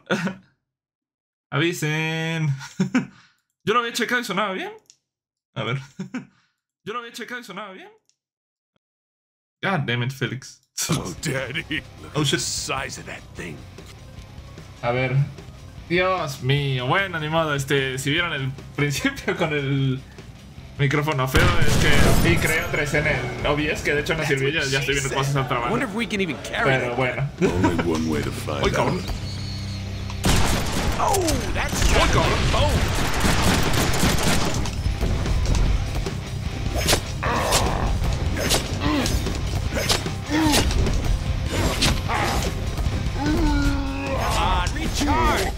Avisen. Yo lo había checado y sonaba bien. A ver. Yo lo había checado y sonaba bien. God damn it, Félix. Oh, Daddy. Oh, shit. The size of that thing. A ver. Dios mío. Bueno, ni modo. Si vieron el principio con el micrófono feo, es que sí creé otra escena en OBS que de hecho no sirvió. Ya estoy viendo cosas al trabajo. Pero bueno. Only one way to find Oy, cabrón. Oh, that's Oy, cabrón. recharge.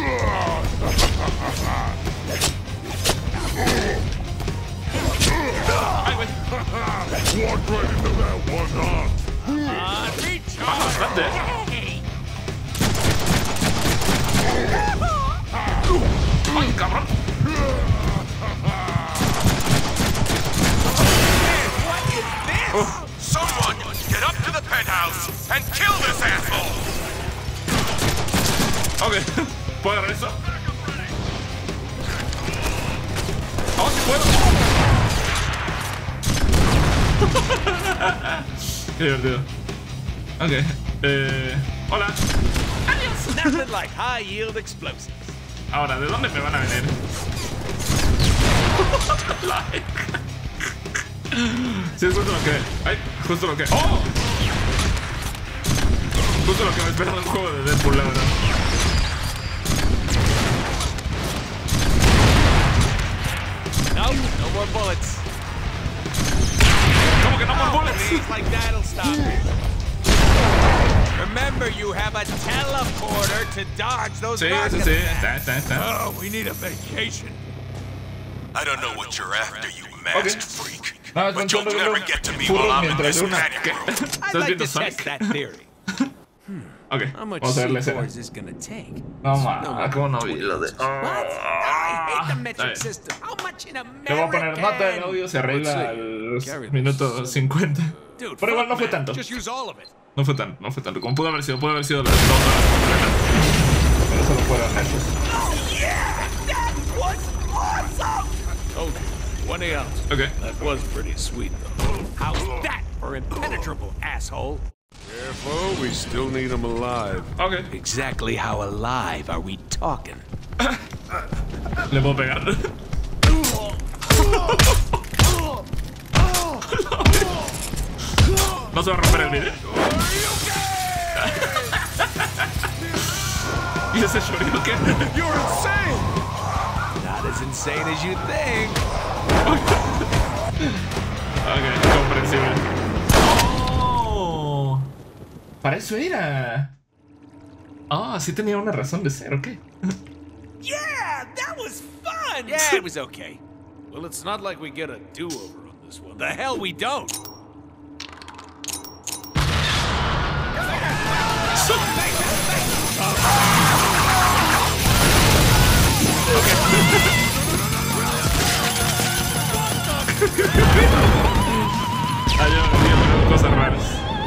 Walk right into that one, huh? Recharge. Ay, cabrón. What is this? Someone get up to the penthouse and kill this asshole! Ok, ¿puedo agarrar eso? Oh, sí puedo. Qué divertido. Ok. Hola. Adiós. Nothing like high yield explosives. Ahora, ¿de dónde me van a venir? Sí, es justo lo que... ¡Ay! Justo lo que... ¡Oh! Justo lo que me espera en un juego de Deadpool, la verdad. No more bullets. ¿Cómo que no more bullets? Like that'll stop it. Remember, you have a teleporter to dodge those rocket attacks. Oh, we need a vacation. I don't know what you're after, you masked freak. No, but you'll never get to me while I'm in this panic room. I'd like to test that theory. Ok, How much vamos a ver la escena. is this gonna take? No, ma, ¿cómo no vi lo de...? What? I hate the metric system. How much in America? Le voy a poner nota de audio, se arregla al minuto 50. Pero igual no fue tanto. Just use all of it. No fue tanto. Como pudo haber sido las 2 horas completas. Pero solo fueron esos. Oh yeah! That was awesome! Okay, 20 ounces. Okay. That was pretty sweet, though. How's that for impenetrable, asshole? Careful, we still need him alive. Okay. Exactly how alive are we talking? Le puedo pegar. No se va a romper el vídeo. ¿Y ese Shoryuken? You're insane! Not as insane as you think. Ok, comprensible. Oh, para eso era. Ah, sí tenía una razón de ser, ok. Yeah, that was fun! Yeah, it was okay. Well, it's not like we get a do-over on this one. The hell we don't! Cosas raras.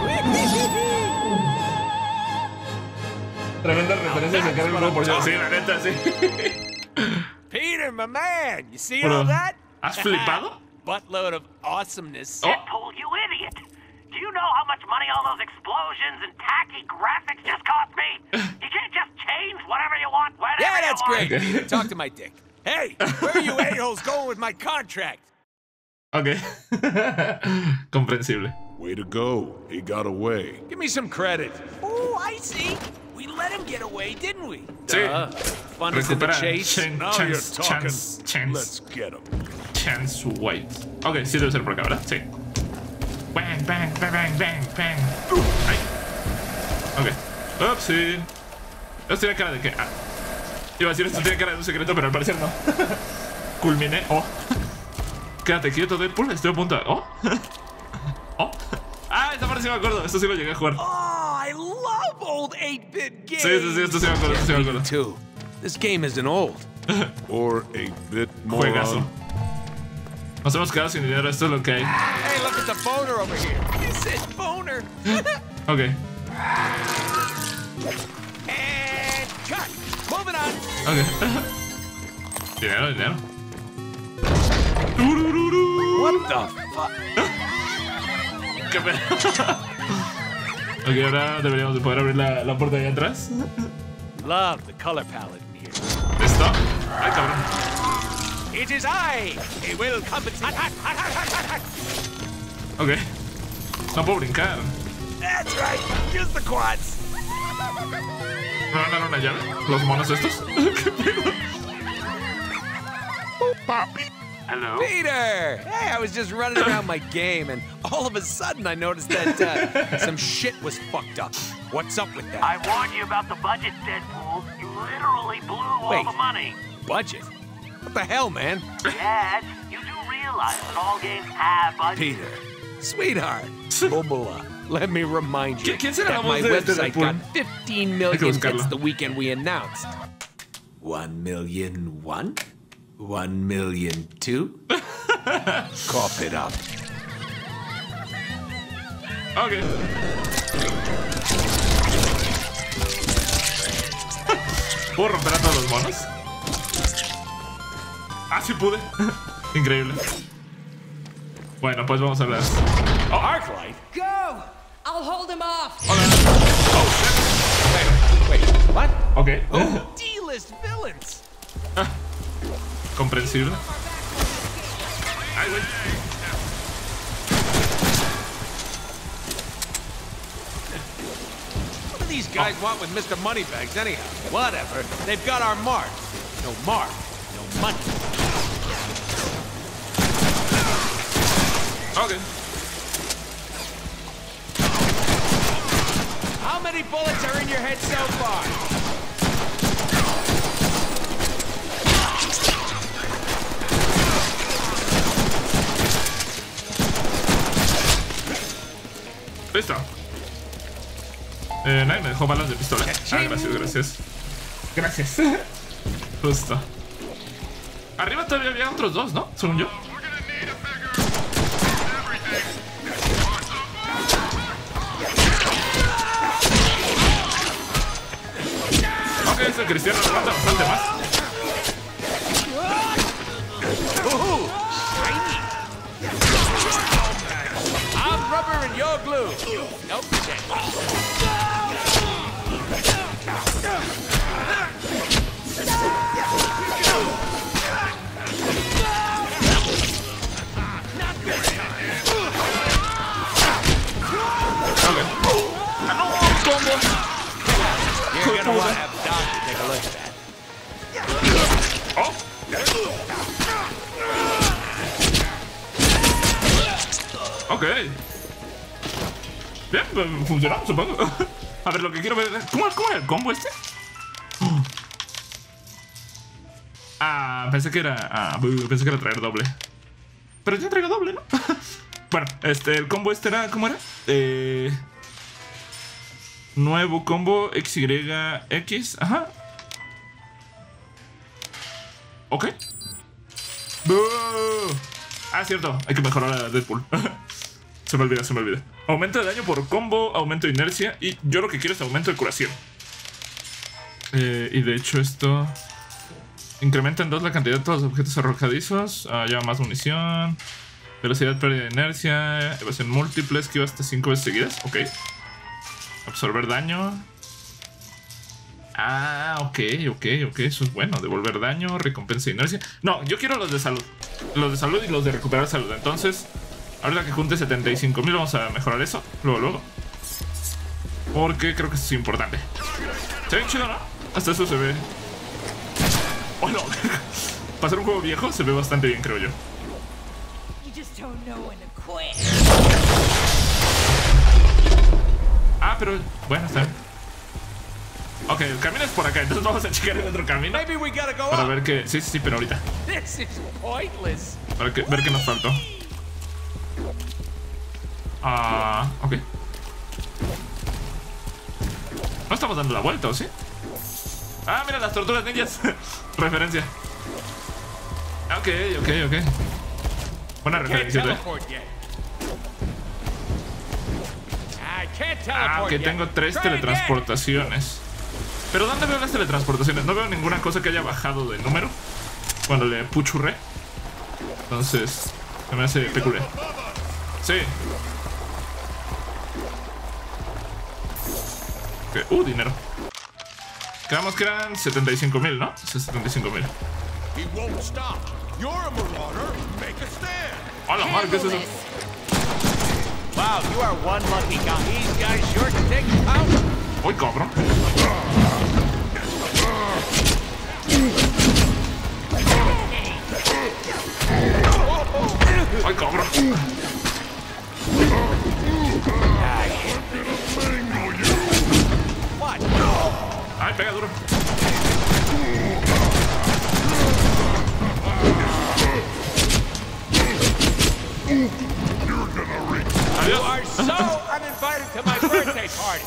Tremendas referencias a Carrie Brown por yo. Sí, la neta, sí. Peter, my man, you see all that? ¿Has flipado? Buttload of awesomeness. Oh. Deadpool, you idiot! Do you know how much money all those explosions and tacky graphics just cost me? You can't just change whatever you want, whenever Yeah, that's you want. great. Peter, talk to my dick. Hey, where are you a-holes going with my contract? Ok. Comprensible. Way to go. He got away. Give me some credit. Oh, I see. We let him get away, didn't we? Sí. Fun is in the chase. Now you're talking. Let's get him. Chance White. Ok, sí debe ser por acá, ¿verdad? Sí. Bang, bang, bang, bang, bang, bang. Ay. Ok. Ups, sí. Esto tiene cara de que... Ah. Iba a decir, esto tiene cara de un secreto, pero al parecer no. Culminé. Oh. Quédate quieto, Deadpool. Estoy a punto de... Oh. Oh. Ah, esta parte sí me acuerdo. Esto sí lo llegué a jugar. Oh, I love old 8-bit games. Sí, esto sí me acuerdo. Esto sí me acuerdo. Too. This game isn't old. Or 8-bit Juegazo. moron. Nos hemos quedado sin dinero. Esto es lo que hay. Hey, look at the boner over here. You said boner. Ok. And cut. Moving on. Ok. Dinero. What the fuck? Qué pena. Ok, ahora deberíamos de poder abrir la puerta de ahí atrás. Love the color palette in here. ¿Esto? Ay, cabrón. It is I. It will compensate. Ok. No puedo brincar. That's right. Use the quads. ¿Me van a dar una llave? ¿Los monos estos? ¿Qué pedo? Hello? Peter! Hey, I was just running around my game, and all of a sudden I noticed that some shit was fucked up. What's up with that? I warned you about the budget, Deadpool. You literally blew all the money. Budget? What the hell, man? Yes, you do realize that all games have budgets. Peter, sweetheart, Bobola, let me remind you ¿Quién será la that my voz de website Deadpool? got 15 million hits buscarlo. the weekend we announced. 1 million 1? 1 million 2? Cough it up. Ok. ¿Puedo romper a todos los monos? Ah, sí pude. Increíble. Bueno, pues vamos a hablar. Oh, Arclight? Go! I'll hold him off. Hola. Oh, shit. Wait, what? Okay. Oh, D-list villains. Comprensible. Ay, güey. What do these guys want with Mr. Moneybags anyhow? Whatever. They've got our mark. No mark, no money. Okay. How many bullets are in your head so far? Listo. Nadie me dejó balas de pistola. Ah, gracias, gracias. Gracias. Justo. Arriba todavía había otros dos, ¿no? Según yo. Ok, ese Cristiano aguanta bastante más. I'm rubber and you're glue. Nope. You're gonna want to have Doc to take a look at that. Oh. Ok. Bien, funcionó, supongo. A ver, lo que quiero ver. ¿Cómo era el combo este? Ah, pensé que era. Pensé que era traer doble. Pero ya traigo doble, ¿no? Bueno, el combo este era. ¿Cómo era? Nuevo combo XYX. Ajá. Ok. Ah, cierto. Hay que mejorar a Deadpool. Se me olvida. Aumento de daño por combo, aumento de inercia. Y yo lo que quiero es aumento de curación. Y de hecho esto incrementa en 2 la cantidad de todos los objetos arrojadizos. Lleva más munición. Velocidad, pérdida de inercia. Evasión múltiple, esquiva hasta 5 veces seguidas. Ok. Absorber daño. Ah, ok. Eso es bueno. Devolver daño, recompensa de inercia. No, yo quiero los de salud. Los de salud y los de recuperar salud. Entonces, ahorita que junte 75,000 vamos a mejorar eso. Luego. Porque creo que eso es importante. Se ve chido, ¿no? Hasta eso se ve. Oh, no. Para ser un juego viejo se ve bastante bien, creo yo. Ah, pero bueno, está bien. Ok, el camino es por acá, entonces vamos a checar el otro camino para ver qué. Sí, pero ahorita. Para ver qué nos faltó. Ok. No estamos dando la vuelta, ¿o sí? Ah, mira, las tortugas ninjas. Referencia. Ok. Buena referencia, que tengo 3 teletransportaciones. Pero ¿dónde veo las teletransportaciones? No veo ninguna cosa que haya bajado de número cuando le puchurré. Entonces, se me hace peculiar. Sí. Okay. Dinero. Quedamos que eran 75,000, ¿no? 75,000. Hola, Mark, ¿qué es eso? Wow, you are one lucky guy. These guys sure can take you out. Uy, cabrón. Ay, cabrón. What? Ay, pega duro. You are so uninvited to my birthday party.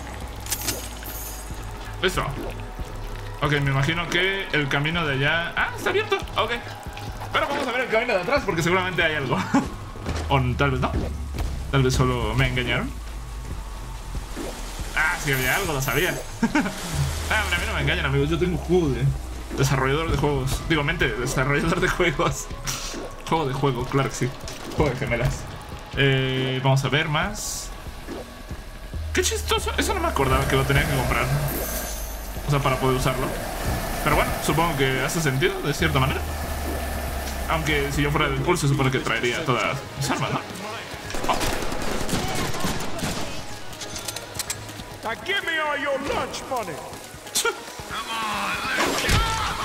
Listo. Ok, me imagino que el camino de allá. Ah, está abierto. Ok. Pero vamos a ver el camino de atrás porque seguramente hay algo. O tal vez no. Tal vez solo me engañaron. Ah, sí había algo, lo sabía. A mí no me engañan, amigos. Yo tengo juego de desarrollador de juegos. Digo, mente, desarrollador de juegos. Juego de juego, claro que sí. Juego de gemelas. Vamos a ver más. Qué chistoso. Eso no me acordaba que lo tenía que comprar. O sea, para poder usarlo. Pero bueno, supongo que hace sentido, de cierta manera. Aunque si yo fuera Deadpool se supone que traería todas las armas, ¿no? Oh. Now give me all your lunch money. Come on, let's go.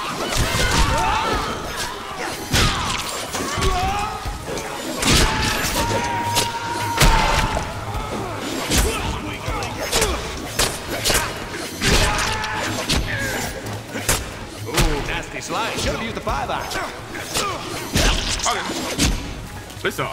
Ooh, nasty slide. Should have used the 5-eye. Okay. Listo.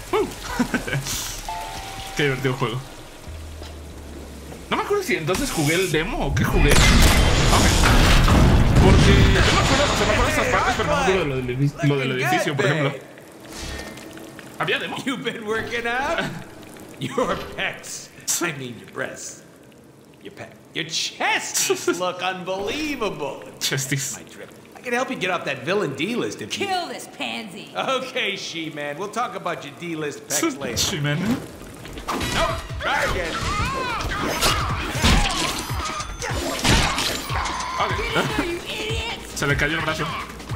Qué divertido juego. No me acuerdo si entonces jugué el demo o qué jugué. Okay. Porque yo me acuerdo, o sea, me acuerdo de estas partes, pero no me acuerdo lo del edificio, por ejemplo. ¿Había demo? You've been working out? Your pecs. I mean your breasts. Your chesties look unbelievable. Chesties. My trip. I can help you get off that villain D-list if you... Kill this pansy. Okay, She-Man. We'll talk about your D-list pecs later. She-Man. Nope. Try again. Okay. You idiots! Se le cayó el brazo.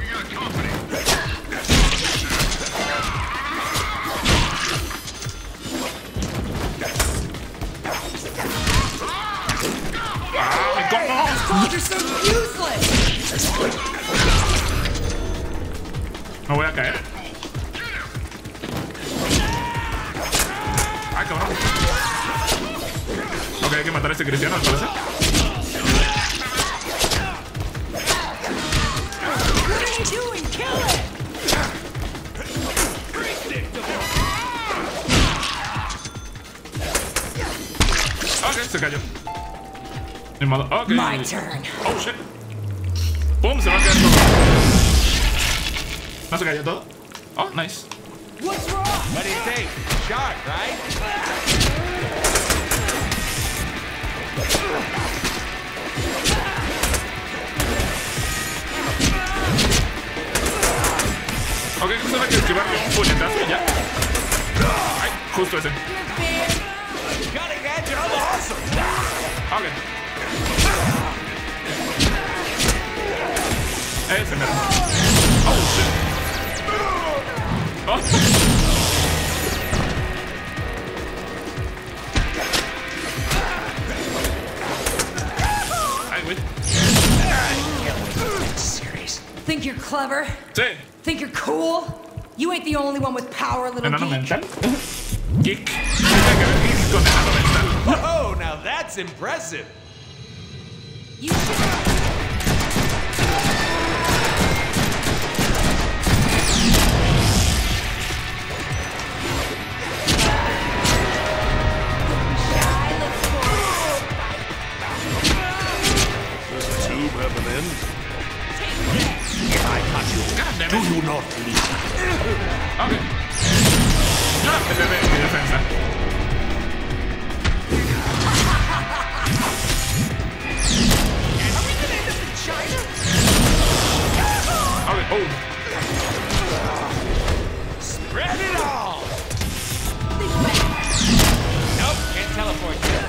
You're so useless! Me voy a caer. Ay, cabrón. Ok, hay que matar a este cristiano, al parecer. What are you doing? Kill it! Ok, se cayó. Ni modo. Ok. My turn. Oh, shit. Pum, se va a caer todo. ¿No se cayó todo? Oh, nice. What's wrong? What do you think? Shark, right? Ok, solo hay que esquivarle un puñetazo y ya. Ay, justo ese. Cutting edge of awesome. Ok. Ese mero. Oh, shit. Oh. Ay, güey. Serious. Think you're clever? Sí. Think you're cool? You ain't the only one with power, little Enano geek. mental. Geek. Tiene que ver geek con enano mental. Oh, now that's impressive. You should... Do you not listen? Okay. Yo la PPP en mi defensa. Okay, oh. Spread it all. Nope, can't teleport yet.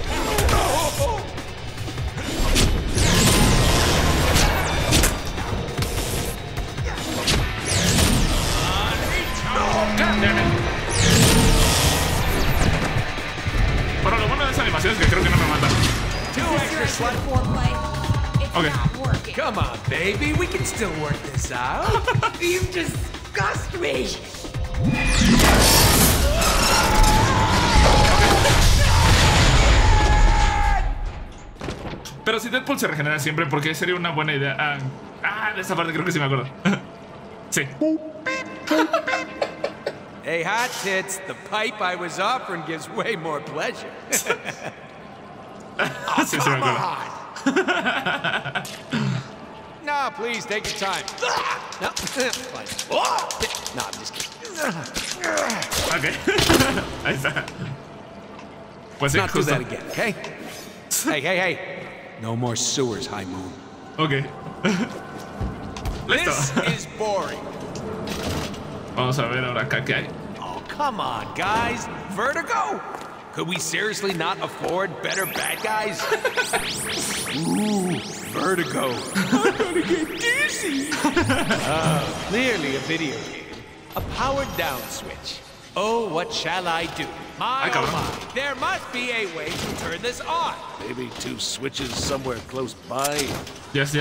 Pero lo bueno de esa animación es que creo que no me mata. Two extra slut. It's Okay. not working. Come on, baby. We can still work this out. You disgust me! Pero si Deadpool se regenera siempre, porque sería una buena idea. De esa parte creo que sí me acuerdo. Sí. Hey, hot tits. The pipe I was offering gives way more pleasure. Sí, sí me acuerdo. No, please, take your time. No, fine. No, I'm just kidding. Ok. Ahí está. Pues sí, Not do justo. that again, okay? Hey. No more sewers, High Moon. Ok. Listo. This is boring. Vamos a ver ahora acá qué hay. Oh, come on, guys. Vertigo? Could we seriously not afford better bad guys? Ooh, Vertigo. I'm gonna get dizzy. Clearly a video game. A powered down switch. Oh, what shall I do? My, oh my, there must be a way to turn this on. Maybe 2 switches somewhere close by. Yes.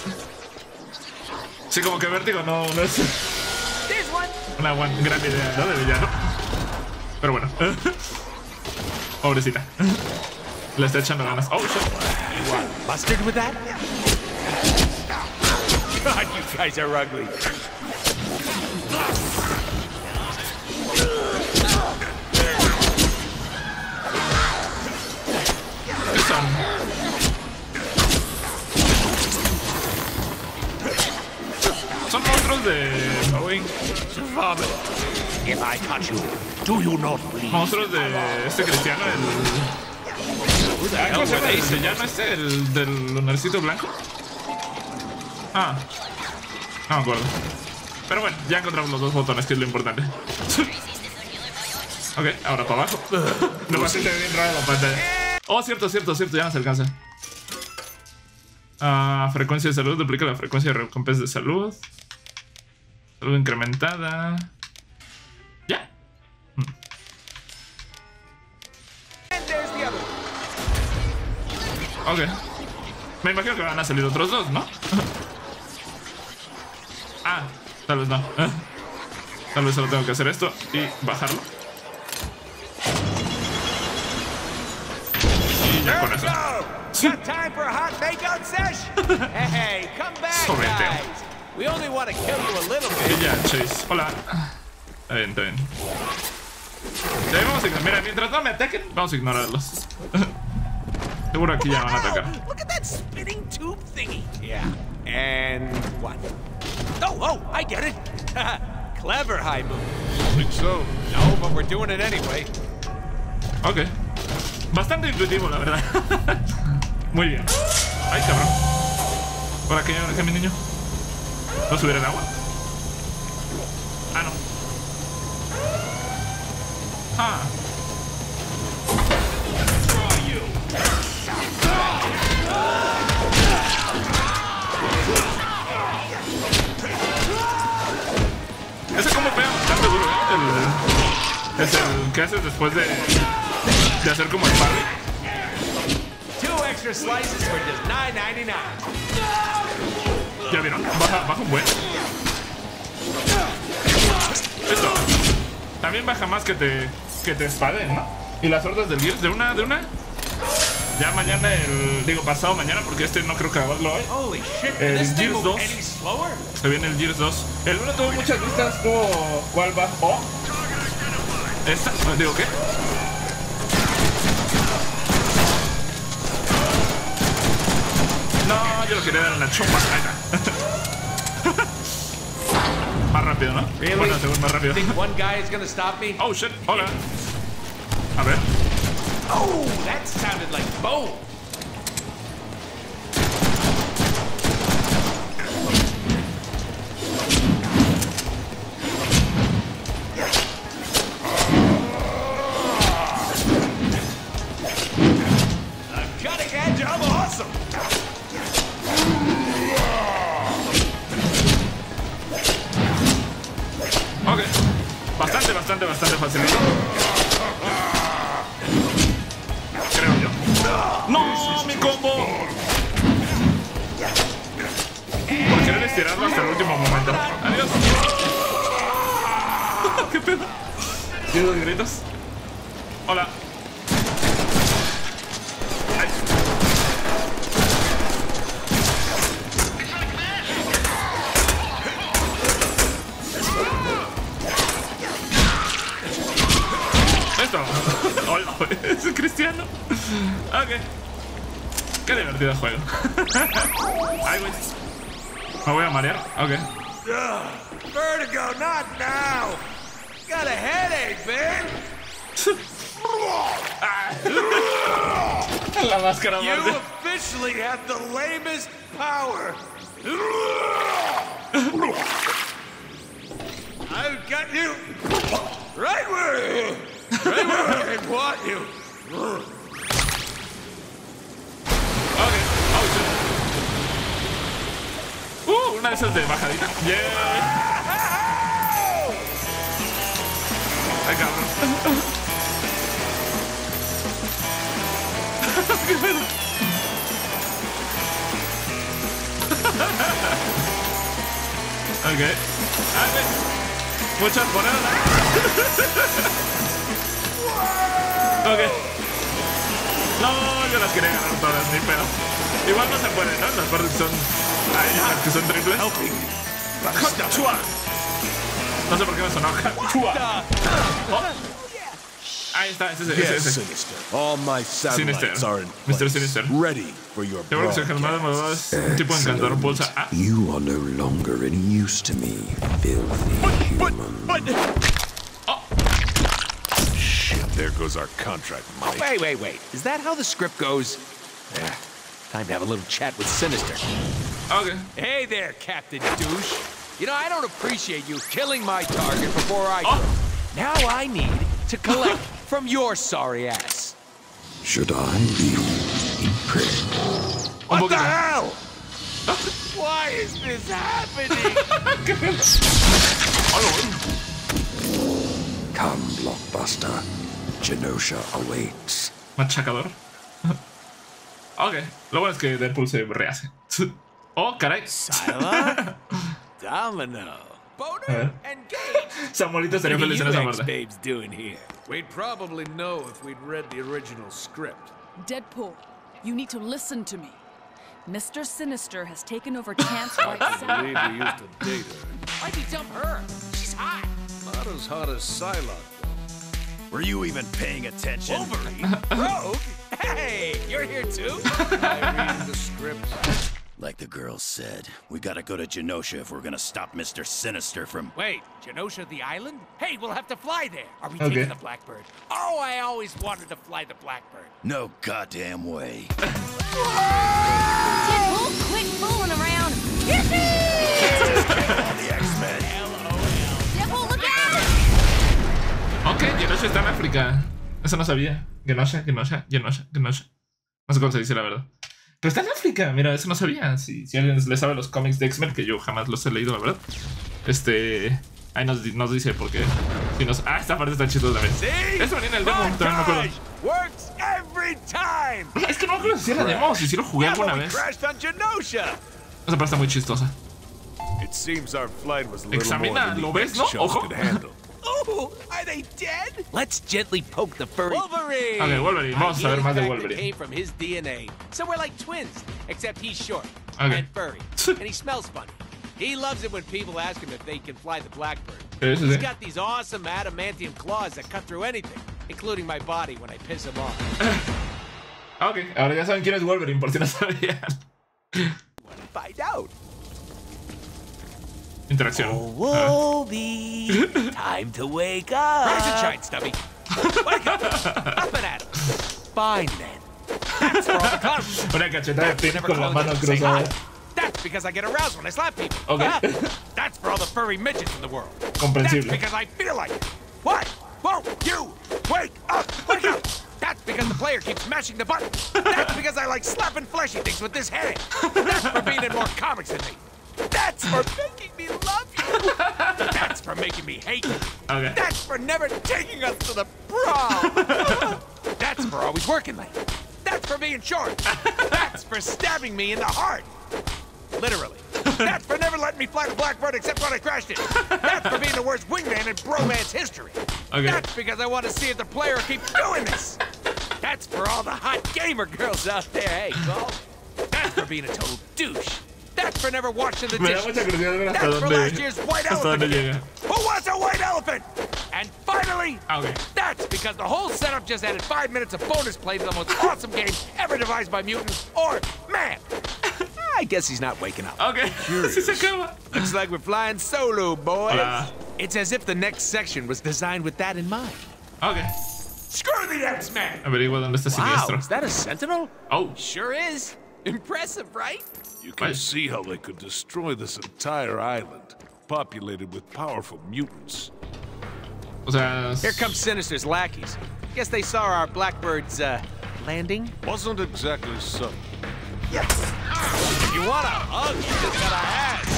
Sí, como que Vértigo no es una gran idea, ¿no? De villano. Pero bueno. Pobrecita. Le está echando ganas. Oh, shit. You want mustard with that? God, you guys are ugly. ¿Qué son? Son monstruos de... Going to vomit. If I touch you, do you not bleed? Monstruos de este cristiano, ¿cómo se llama? ¿El villano este? ¿El del lunarcito blanco? Ah, no me acuerdo. Pero bueno, ya encontramos los 2 botones, que es lo importante. Ok, ahora para abajo. Me parece bien raro la pantalla. Oh, cierto, ya no se alcanza. Frecuencia de salud, duplica la frecuencia de recompensa de salud. Salud incrementada. Ya. Ok. Me imagino que van a salir otros 2, ¿no? Tal vez no. Tal vez solo tengo que hacer esto y bajarlo. Y ya con eso. Got time for a hot makeout sesh? Hey, come back, guys. We only want to kill you a little bit. Y ya, Chase. Hola. Está bien. Ya vamos a ignorar. Mira, mientras no me ataquen, vamos a ignorarlos. Seguro aquí ya van a atacar. Look at that spinning tube thingy. Yeah. And what? Oh, I get it. Clever high move. Think so. No, but we're doing it anyway. Ok. Bastante intuitivo, la verdad. Muy bien. Ay, cabrón. ¿Por qué, mi niño? ¿No subir el agua? Ah, no. Ese como pega bastante duro, ¿eh? Es el que haces después de hacer como el parry. 2 extra slices for just $9.99. Ya vieron, baja un buen. Esto. También baja más que te espaden, ¿no? Y las hordas del Gears de una. Ya mañana pasado mañana, porque este no creo que acabarlo hoy. El Gears 2. Se viene el Gears 2. El 1 tuvo muchas vistas, ¿cuál va? Oh. ¿Esta? ¿Digo qué? No, yo lo quería dar en la chompa. Ahí está. Más rápido, ¿no? Really? Bueno, según más rápido. Think one guy is gonna stop me? Oh shit, hola. A ver. Oh, that sounded like boom. Cutting edge, I'm awesome. Ok. Bastante facilito. Creo yo. ¡No! ¡Mi combo! Por querer estirarlo hasta el último momento. ¡Adiós! ¿Qué pedo? ¿Y los gritos? Hola. Ay. Esto. Hola, es cristiano. Ok. Qué divertido juego. Ay, güey. Me voy a marear. Ok. Vertigo, not now. Got a headache, man. La máscara You verde. officially have the lamest power. I've got you right where I want you. Okay. Una de esas de bajadita. Yeah. Ay, cabrón. ¿Qué pedo? Ok. Muchas monedas. Ok. No, yo las quería ganar todas, ni pedo. Igual no se puede, ¿no? Las partes son... Ahí, las que son triples. No sé por qué me sonó. Oh. Ahí está, ese. Sinister. All my satellites are in place, Mr. Sinister. ready for your broadcast. You are no longer any use to me, filthy human. Shit, there goes our contract, Mike. Wait. Is that how the script goes? Yeah. Time to have a little chat with Sinister. Okay. Hey there, Captain Douche. You know, I don't appreciate you killing my target before I... Now I need to collect from your sorry ass. Should I be impressed? What the hell? Why is this happening? Come, Blockbuster. Genosha awaits. Machacador. Ok, lo bueno es que Deadpool se rehace. Oh, caray. Sila? Domino. Boner and Gage. Samuelito estaría feliz en esa parte. Babes doing here? We'd probably know if we'd read the original script. Deadpool, you need to listen to me. Mr. Sinister has taken over Chance White's I believe we used to date her. Why'd you dump her? She's hot. Not as hot as Psylocke, though. Were you even paying attention? Wolverine? Rogue? Hey, you're here too? I read the script. Like the girl said, we gotta go to Genosha if we're gonna stop Mr. Sinister from... Wait, Genosha the island? Hey, we'll have to fly there. Are we taking the Blackbird? Oh, I always wanted to fly the Blackbird. No goddamn way. Deadpool, quit fooling around. All the X-Men. Deadpool, look out! Ok, Genosha está en África. Eso no sabía. Genosha. No sé cómo se dice la verdad. Pero está en África, mira, eso no sabía. Si alguien le sabe los cómics de X-Men, que yo jamás los he leído, la verdad. Ahí nos dice porque si nos... Ah, esta parte está chistosa también. Eso venía en el demo, también me acuerdo. Works every time. Es que no me acuerdo si era demo, si lo jugué alguna vez. Esa parte está muy chistosa. Examina, ¿lo ves, no? Ojo. Oh, are they dead? Let's gently poke the furry. Wolverine! Okay, Wolverine. Vamos a ver más de Wolverine. Came from his DNA. So we're like twins, except he's short and furry, and he smells funny. He loves it when people ask him if they can fly the Blackbird. He's got these awesome adamantium claws that cut through anything, including my body when I piss him off. Ok, ahora ya saben quién es Wolverine, por si no sabían. Find out. Interacción. Oh, Wolby, time to wake up. Rise and shine, Stubby. Wake up. Up and at him. Fine then. That's for all the confidence. Una cachetada de pin con la mano cruzada. That's because I get aroused when I slap people. Okay. That's for all the furry midgets in the world. Comprensible. That's because I feel like it. What? Whoa, you! Wake up! Wake up! That's because the player keeps mashing the button. That's because I like slapping fleshy things with this hand. That's for being in more comics than me. That's for making me love you. That's for making me hate you. Okay. That's for never taking us to the prom. That's for always working late. That's for being short. That's for stabbing me in the heart. Literally. That's for never letting me fly the Blackbird except when I crashed it. That's for being the worst wingman in bromance history. Okay. That's because I want to see if the player keeps doing this. That's for all the hot gamer girls out there. Hey, call me. That's for being a total douche. That's for never washing the dishes. That's for last year's white elephant. Who wants a white elephant? And finally, that's because the whole setup just added 5 minutes of bonus play to the most awesome game ever devised by mutants or man. I guess he's not waking up. Okay. Looks like we're flying solo, boys. Hola. It's as if the next section was designed with that in mind. Okay. Screw the X-Men! Averigua dónde está Siniestro. Wow, is that a Sentinel? Oh. Sure is. Impressive, right? You can see how they could destroy this entire island. populated with powerful mutants. O sea, here comes Sinister's lackeys. Guess they saw our Blackbird's landing. Wasn't exactly so. If you want a hug, you just gotta ask.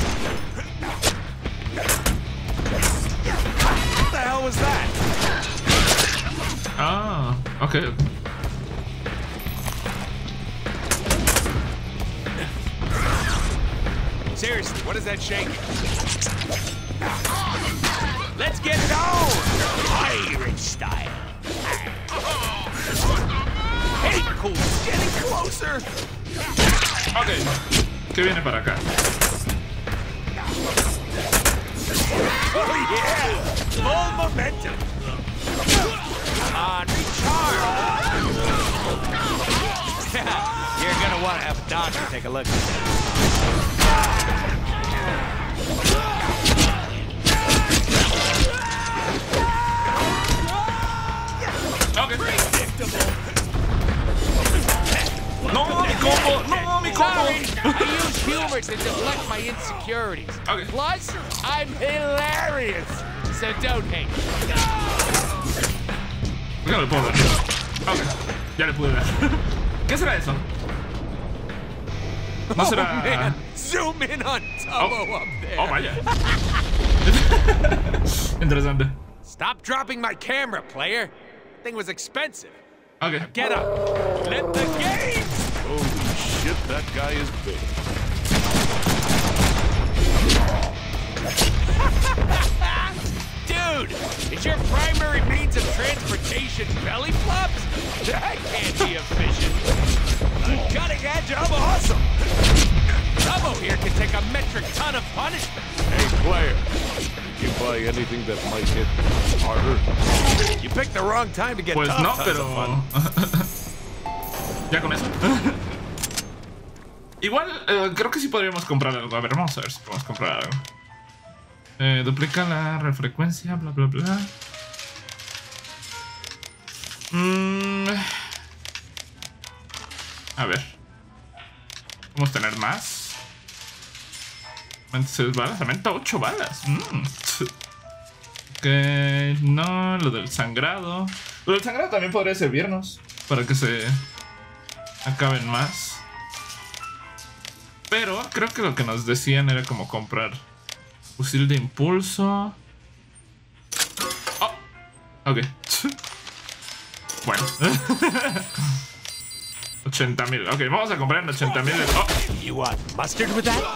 What the hell was that? Ah, okay. Seriously, what is that shaking? Let's get it on! Pirate style. Hey, cool, getting closer. Okay, ¿qué viene para acá? Oh yeah, full momentum. Come on, recharge. You're gonna want to have a doctor take a look at that. Okay. No, mi combo! No, mi combo! I use humor to deflect my insecurities. Okay. Plus, I'm hilarious. So don't hate. Ya no le puedo dar. Ok, ya le pude dar. ¿Qué será eso? No será... Oh, man. Zoom in on Tubbo up there. Oh, vaya. Interesante. Stop dropping my camera, player. Thing was expensive. Okay. Now get up. Let the games. Holy shit, that guy is big. Dude, is your primary means of transportation belly flops? That can't be efficient. Cutting edge of awesome. Tubbo here can take a metric ton of punishment. Hey, player. You buy anything that might hit harder? You picked the wrong time to get pues tough, no, tons pero... of fun. Ya con eso. Igual, creo que sí podríamos comprar algo. A ver, vamos a ver si podemos comprar algo. Duplica la refrecuencia, bla, bla, bla. A ver. Vamos a tener más. 26 balas, aumenta 8 balas. Ok, no, lo del sangrado. Lo del sangrado también podría servirnos para que se acaben más. Pero creo que lo que nos decían era como comprar fusil de impulso. Oh, ok. Bueno. 80,000. Ok, vamos a comprar en 80,000. Oh. You want mustard with that?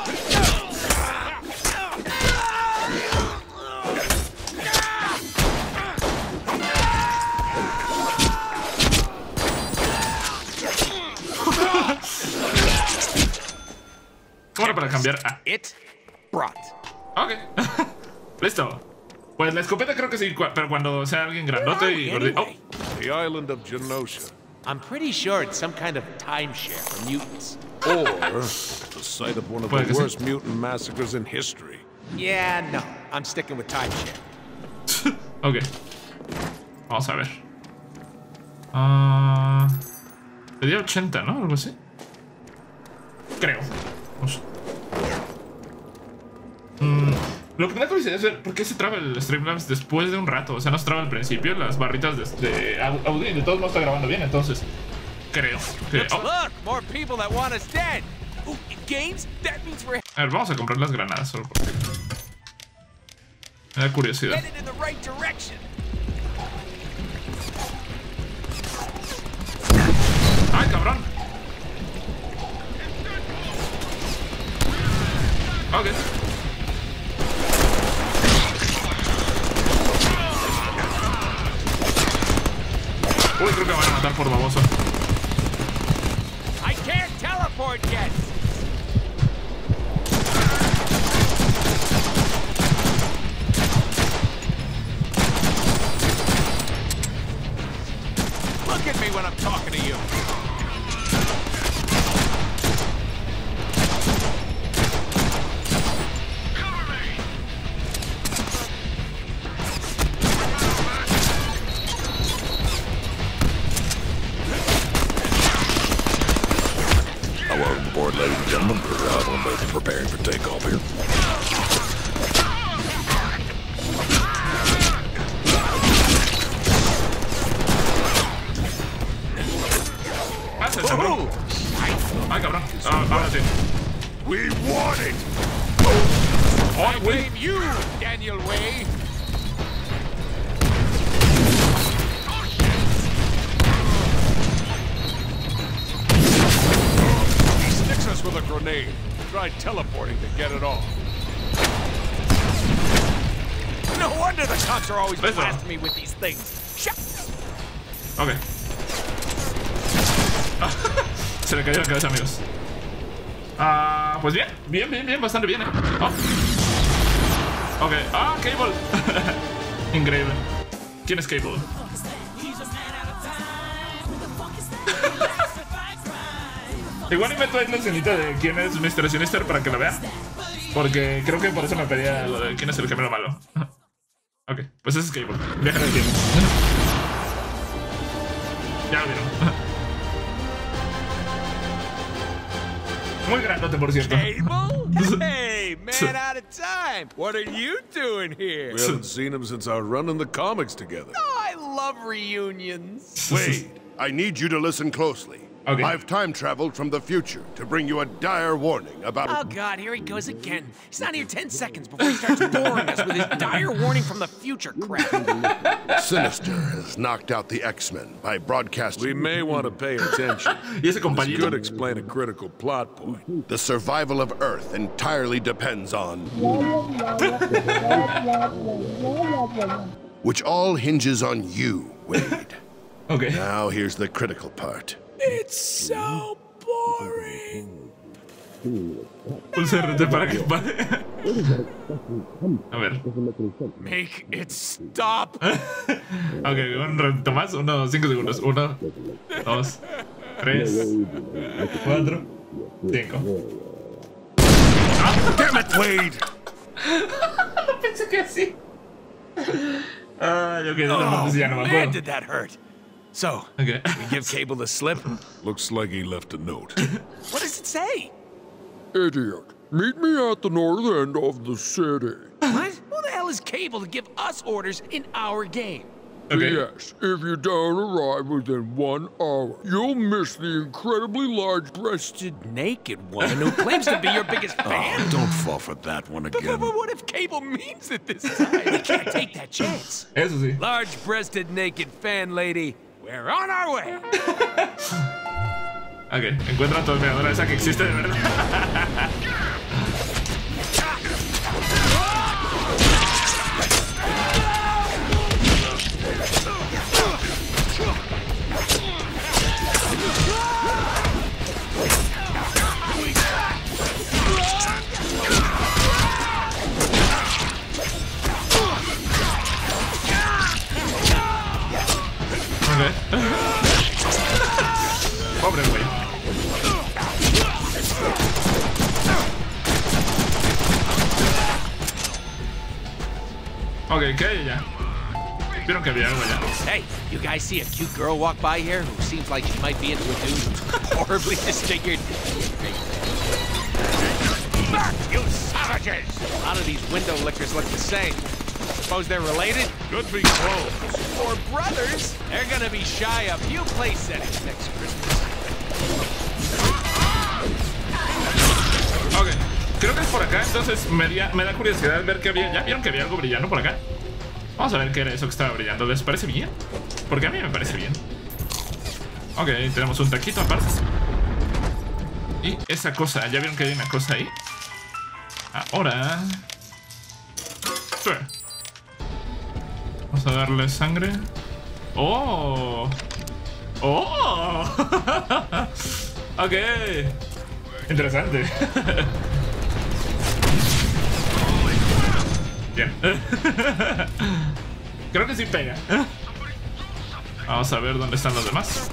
¿Cómo era para cambiar? Ah. It brought. Ok. Listo. Pues la escopeta creo que sí, pero cuando sea alguien grandote y gordito. Oh. The island of Genosha. I'm pretty sure it's some kind of timeshare for mutants. Or the site of one of the worst mutant massacres in history. Yeah, no. I'm sticking with timeshare. Ok. Vamos a ver. Pedía 80, ¿no? Algo así. Creo. Lo que me da curiosidad es ver por qué se traba el Streamlabs después de un rato. O sea, no se traba al principio. Las barritas de audio y de todos modos está grabando bien. Entonces, creo que... Oh. A ver, vamos a comprar las granadas solo porque me da curiosidad. ¡Ay, cabrón! Ok. Uy, creo que van a matar por baboso. I can't teleport yet. Look at me when I'm talking to you. Ladies and gentlemen, we're preparing for takeoff here. pasa el centro. Ay, cabrón. Ahora sí. We want it. Ay, güey. You, Daniel Way. He sticks us with a grenade. Try teleporting to get it off. No wonder the cops are always blasting me with these things. Ok. Se le cayó la cabeza, amigos. Pues bien, bastante bien, Ok, Cable. Increíble. ¿Quién es Cable? Igual y meto ahí la escenita de quién es Mr. Sinister para que lo vean. Porque creo que por eso me pedía lo de quién es el gemelo malo. Ok, pues ese es Cable. Viaja en el tiempo. Ya lo vieron. Muy grandote, por cierto. Cable? Hey, man out of time. What are you doing here? We haven't seen him since our run in the comics together. Oh, I love reunions. Wade, I need you to listen closely. Okay. I've time traveled from the future to bring you a dire warning about... Oh, God, here he goes again. He's not here 10 seconds before he starts boring us with his dire warning from the future crap. Sinister has knocked out the X-Men by broadcasting... We may want to pay attention. This could explain a critical plot point. The survival of Earth entirely depends on... which all hinges on you, Wade. Okay. Now here's the critical part. It's so boring. Pulsa RT para que pare. A ver. Make it stop. Ok, un ratito más. 5 segundos. 1, 2, 3, 4, 5. Damn it, Wade! Pensé que sí. Yo quedé ya no me acuerdo. Man, did that hurt. So, okay. We give Cable the slip? Looks like he left a note. What does it say? Idiot. Meet me at the north end of the city. What? Who the hell is Cable to give us orders in our game? Okay. Yes, if you don't arrive within 1 hour, you'll miss the incredibly large-breasted naked one who claims to be your biggest fan. Oh, don't fall for that one again. But what if Cable means it this time? We can't take that chance. Eso sí. Large-breasted naked fan lady, we're on our way. Ok, encuentra a tu admiradora esa que existe de verdad. Pobre güey. Ok, ¿qué ya? Vieron que había algo ya. Hey, you guys see a cute girl walk by here who seems like she might be into a dude who's horribly disfigured? Back, you savages! A lot of these window lickers look the same. Suppose they're related? Could be close. Or brothers? They're gonna be shy a few place settings next Christmas. Ok, creo que es por acá, entonces me da curiosidad ver que había. ¿Ya vieron que había algo brillando por acá? Vamos a ver qué era eso que estaba brillando. ¿Les parece bien? Porque a mí me parece bien. Ok, tenemos un taquito aparte. Y esa cosa, ¿ya vieron que hay una cosa ahí? Ahora... Sí. Vamos a darle sangre. ¡Oh! ¡Oh! Ok. Interesante. Bien. Creo que sí pega. Vamos a ver dónde están los demás.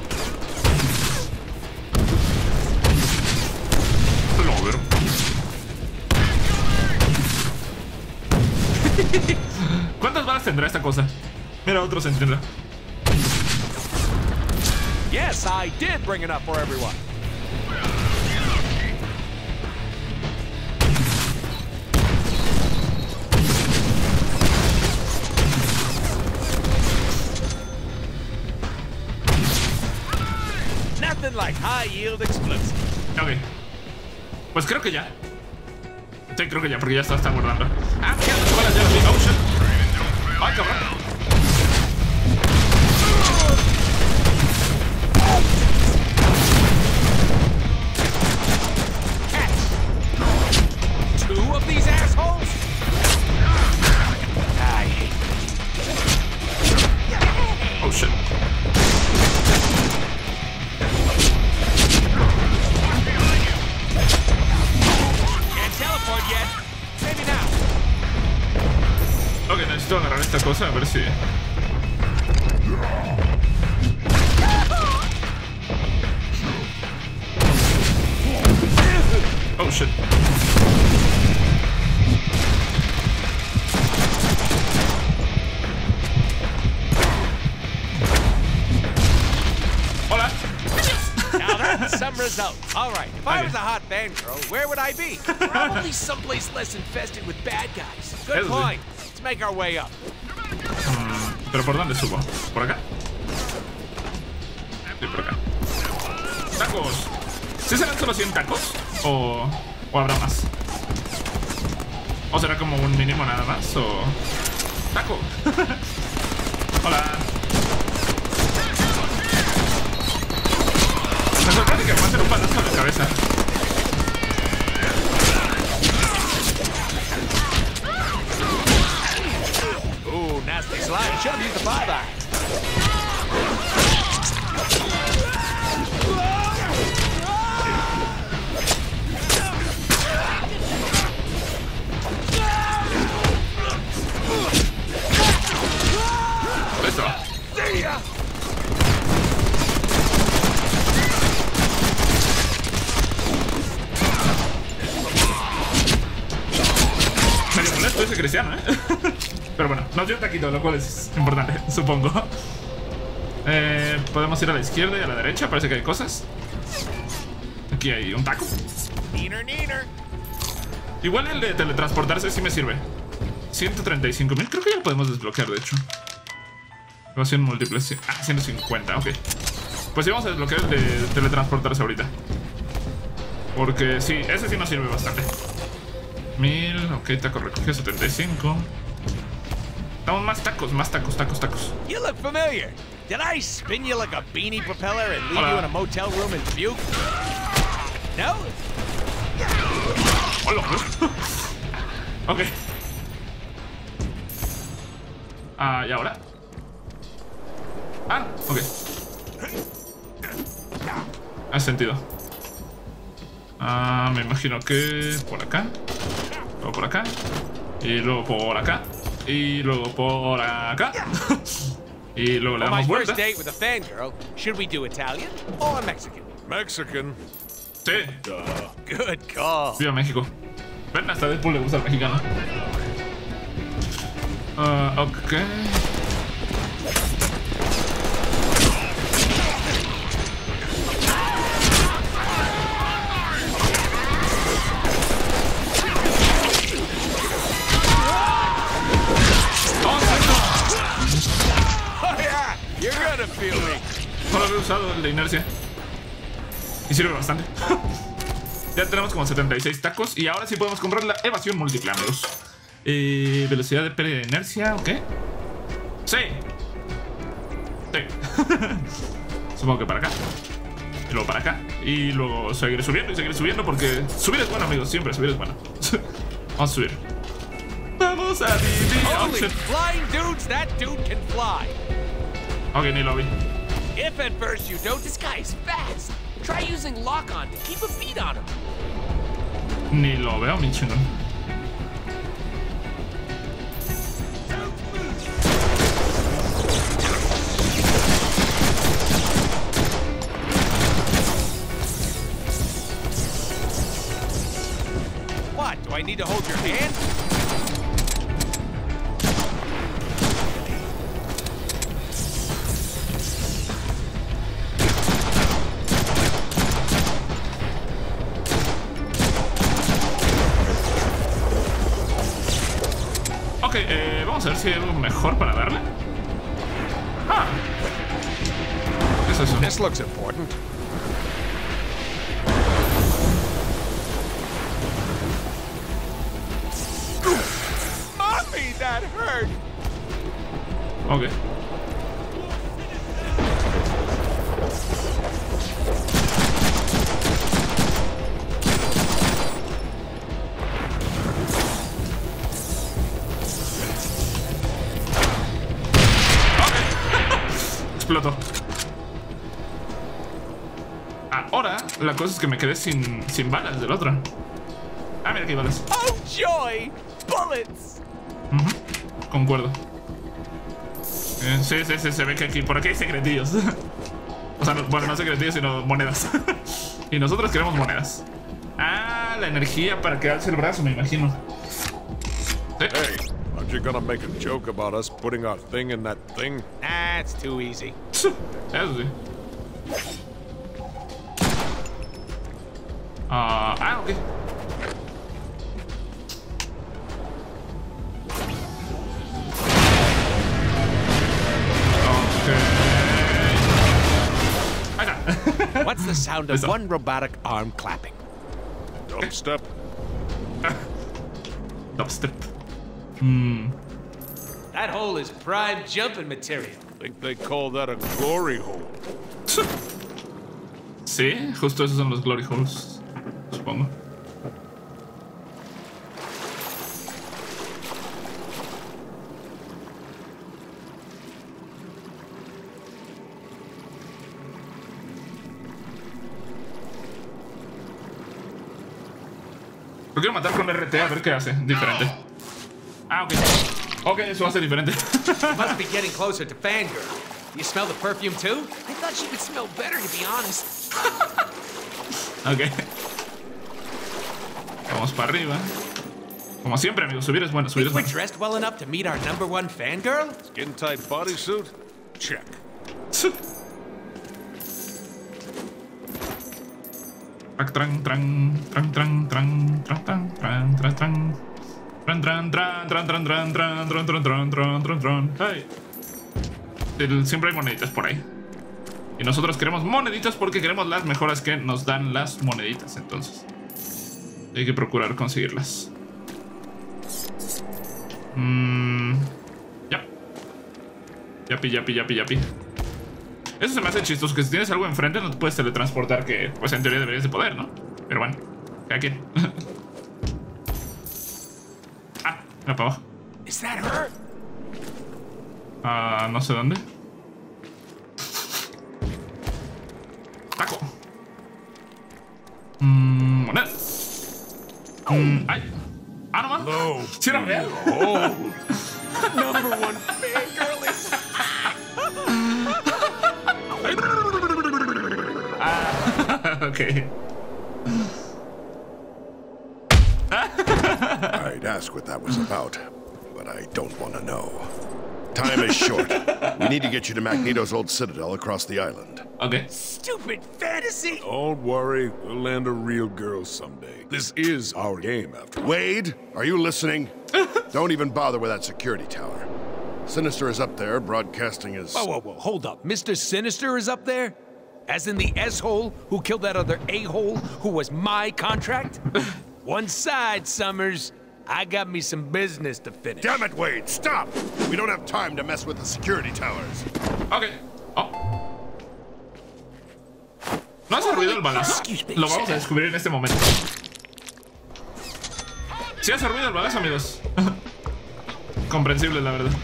Lo veo. ¿Cuántas balas tendrá esta cosa? Mira, otro se entiende. Yes, I did bring it up for everyone. Now Nothing like high yield explosives. Ok. Pues creo que ya. Sí, creo que ya, porque ya está guardando. Ah, mira, las balas ya las vi. Oh, shit. Ay, cabrón. Two of these assholes? I hate them. Oh, shit. Yet. Maybe now. Ok, necesito agarrar esta cosa a ver si... Oh shit. Hola. Now that's some result. All right, if I was a hot fangirl, where would I be? Probably someplace less infested with bad guys. Good point. Let's make our way up. ¿Pero por dónde subo? ¿Por acá? Sí, por acá. ¡Tacos! ¿Sí serán solo 100 tacos? ¿O habrá más? ¿O será como un mínimo nada más? ¿O...? ¡Taco! Hola. Me sorprende que aguanten un palazo en la cabeza. Ooh, nasty slide. Should have used the buyback. Eso. Medio molesto ese cristiano, Pero bueno, nos dio un taquito, lo cual es importante, supongo. Podemos ir a la izquierda y a la derecha, parece que hay cosas. Aquí hay un taco. Igual el de teletransportarse sí me sirve. 135.000, creo que ya lo podemos desbloquear, de hecho. Evaluación múltiple, 150, ok. Pues sí, vamos a desbloquear el de teletransportarse ahorita. Porque sí, ese sí nos sirve bastante. 1000, ok, taco recogido, 75. Damos más tacos, tacos. You look familiar. Did I spin you like a beanie propeller and leave you in a motel room in Butte? No? Hola. Ok. ¿Y ahora? Ah, ok. Hace sentido. Me imagino que por acá. Luego por acá. Y luego por acá. Y luego por acá. Y luego le damos vuelta. Should we do Italian or Mexican? Mexican. Sí. Good call. Viva México. Ven, hasta Deadpool le gusta el mexicano. Ok. No lo había usado el de inercia. Y sirve bastante. Ya tenemos como 76 tacos. Y ahora sí podemos comprar la evasión múltiple, amigos. Velocidad de pérdida de inercia, ok. Sí. Supongo que para acá. Y luego para acá. Y luego seguiré subiendo porque subir es bueno, amigos. Siempre subir es bueno. Vamos a subir. Vamos a vivir. Holy flying dudes, that dude can fly. Ok, ni lo vi. If at first you don't, this guy is fast. Try using lock-on to keep a beat on him. Ni lo veo, mi chingón. What? Do I need to hold your hand? Ok, vamos a ver si hay algo mejor para darle. ¿Qué es eso? This looks important. Ok. Explotó. Ahora, la cosa es que me quedé sin balas del otro. Ah, mira que hay balas. Oh, joy! Bullets. Concuerdo. Sí, se ve que aquí, por aquí hay secretillos. O sea, bueno, no secretillos, sino monedas. Y nosotros queremos monedas. Ah, la energía para quedarse el brazo, me imagino. ¿Sí? Hey, aren't you gonna make a joke about us putting our thing in that thing? Nah, it's too easy. Eso sí. Ok. What's the sound of one robotic arm clapping? Dubstep. Dubstep. That hole is prime jumping material. I think they call that a glory hole. Sí, justo esos son los glory holes, supongo. Lo quiero matar con RT a ver qué hace diferente. Ah, ok. Ok, eso hace diferente. Must be getting closer to Fangirl. You smell the perfume too? I thought she would smell better, to be honest. Ok. Vamos para arriba. Como siempre, amigos, subir es bueno, subir es bueno. We're dressed well enough to meet our #1 fangirl? Skin tight bodysuit? Check. Siempre hay moneditas por ahí. Y nosotros queremos moneditas porque queremos las mejoras que nos dan las moneditas. Entonces hay que procurar conseguirlas. Yapi. Eso se me hace chistoso, que si tienes algo enfrente no te puedes teletransportar, que pues en teoría deberías de poder, ¿no? Pero bueno, cada quien. Mira para abajo. Is that her? No sé dónde. Taco. Moneda. Ay. Nomás. No. ¿Sí era real? #1 fangirl. Okay. I'd ask what that was about, but I don't want to know. Time is short. We need to get you to Magneto's old citadel across the island. Okay. Stupid fantasy! Don't worry, we'll land a real girl someday. This is our game, after all. Wade, are you listening? Don't even bother with that security tower. Sinister is up there, broadcasting his... Whoa, hold up. Mr. Sinister is up there? As in the S-hole who killed that other A-hole who was my contract? One side, Summers. I got me some business to finish. Damn it, Wade, stop! We don't have time to mess with the security towers. Okay. No hace ruido el balazo. Lo vamos a descubrir en este momento. Sí hace ruido el balazo, amigos. Comprensible, la verdad.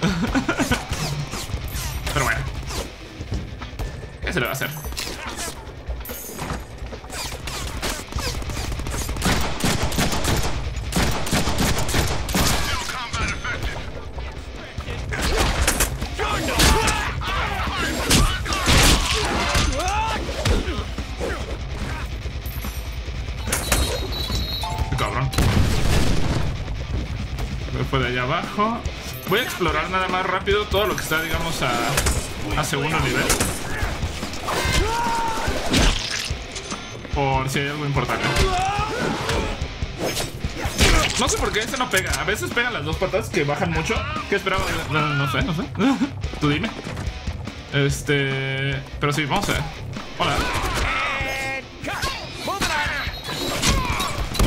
Pero bueno. ¿Qué se le va a hacer? Fue de allá abajo. Voy a explorar nada más rápido todo lo que está, digamos, a segundo nivel, por si hay algo importante. No sé por qué este no pega. A veces pegan las dos patas que bajan mucho. ¿Qué esperaba? No sé. Tú dime. Pero sí, vamos a ver. Hola.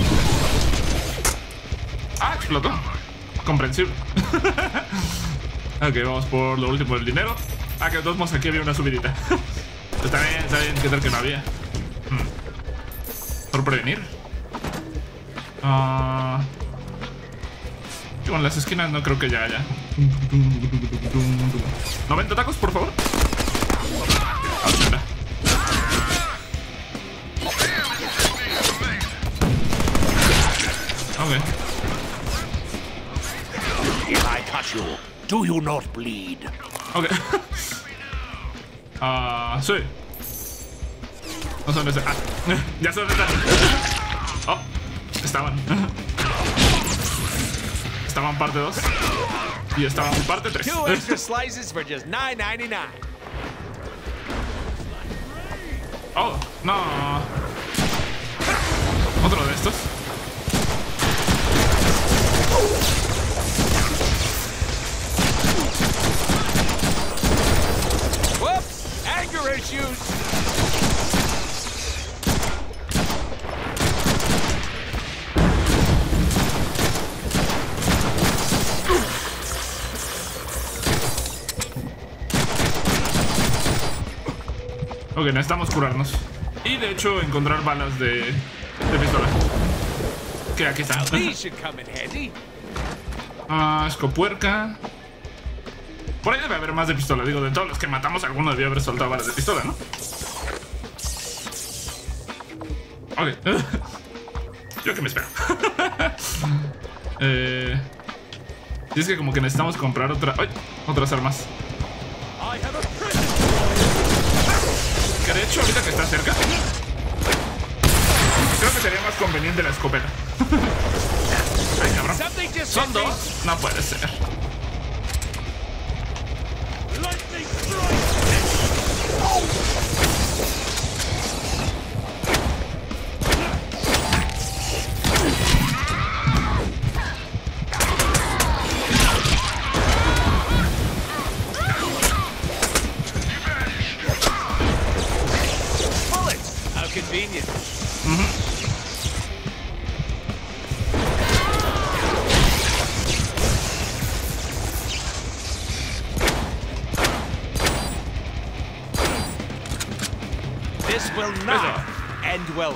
Explotó. Comprensible. Ok, vamos por lo último del dinero. Ah, que de todos modos aquí había una subidita. Está bien, ¿qué tal que no había? Por prevenir. Con las esquinas no creo que ya haya. 90 tacos, por favor. Ok. If I touch you, do you not bleed? Ok. Sí. No sé dónde están. Ya sé dónde están. Oh, estaban. Estaban parte 2. Y estaban parte 3. 2 extra slices for just $9.99. Oh, no. Otro de estos. Whoops! Anger issues! Ok, necesitamos curarnos. Y de hecho encontrar balas de pistola. Que aquí están. Escopuerca. Por ahí debe haber más de pistola. Digo, de todos los que matamos, alguno debió haber soltado balas de pistola, ¿no? Ok. Yo que me espero. Y es que como que necesitamos comprar otras armas. Que de hecho ahorita que está cerca, creo que sería más conveniente la escopeta. Ay, cabrón. Son 2. No puede ser. Convenient. This will not end well.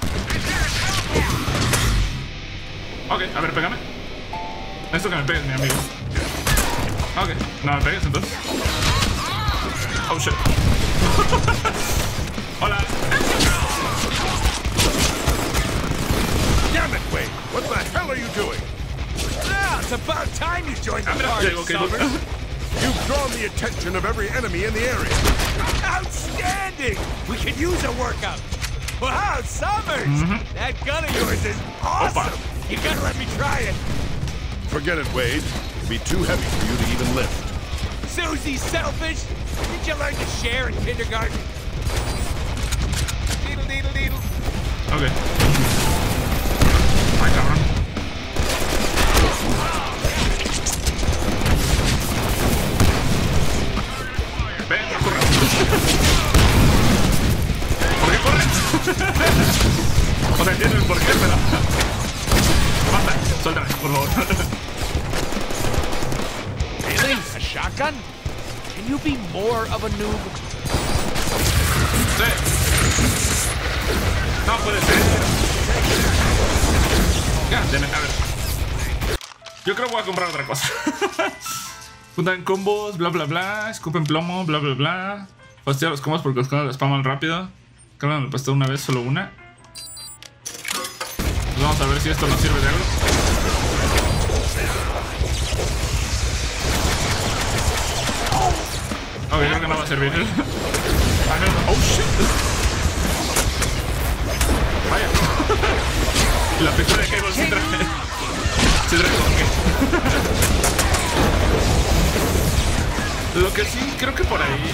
Ok, a ver, pégame. Esto que me pegues, mi amigo. Ok, no me pegues entonces. Oh shit. Hola. Damn it, Wade! What the hell are you doing? Ah, it's about time you joined the party, Summers. You've drawn the attention of every enemy in the area. Outstanding! We could use a workout. Wow, Summers! That gun of yours is awesome! You gotta let me try it. Forget it, Wade. It'd be too heavy for you to even lift. Susie's selfish! Did you learn to share in kindergarten? Deedle, deedle, deedle. Okay. Ay, cabrón. Ven, corre. ¿Por qué corre? O sea, entiendo el por qué, pero... Basta, suéltame, por favor. Really? A shotgun? Can you be more of a noob? Sí. No puede ser. Ya, a ver. Yo creo que voy a comprar otra cosa. Juntan combos, bla bla bla. Escupen plomo, bla bla bla. Hostia los combos porque los combos spaman rápido. Creo que me pasó una vez, solo una. Pues vamos a ver si esto nos sirve de algo. Ok, creo que no va a servir. Oh shit. Vaya. La pistola de Cable sí trae. Sí trae con qué. Lo que sí, creo que por ahí.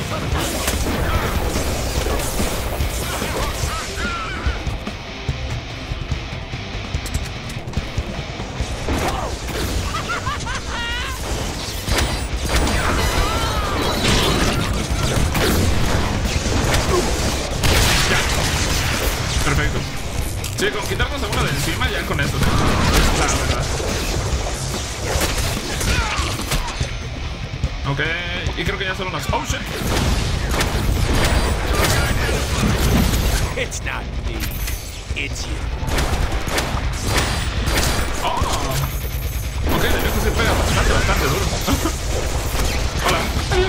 Perfecto. Sí, con quitarnos a uno de encima ya con eso. La verdad. Ok, y creo que ya son unas... Oh, shit. It's not me. It's you. Oh. Ok, de hecho se pega bastante duro. Hola.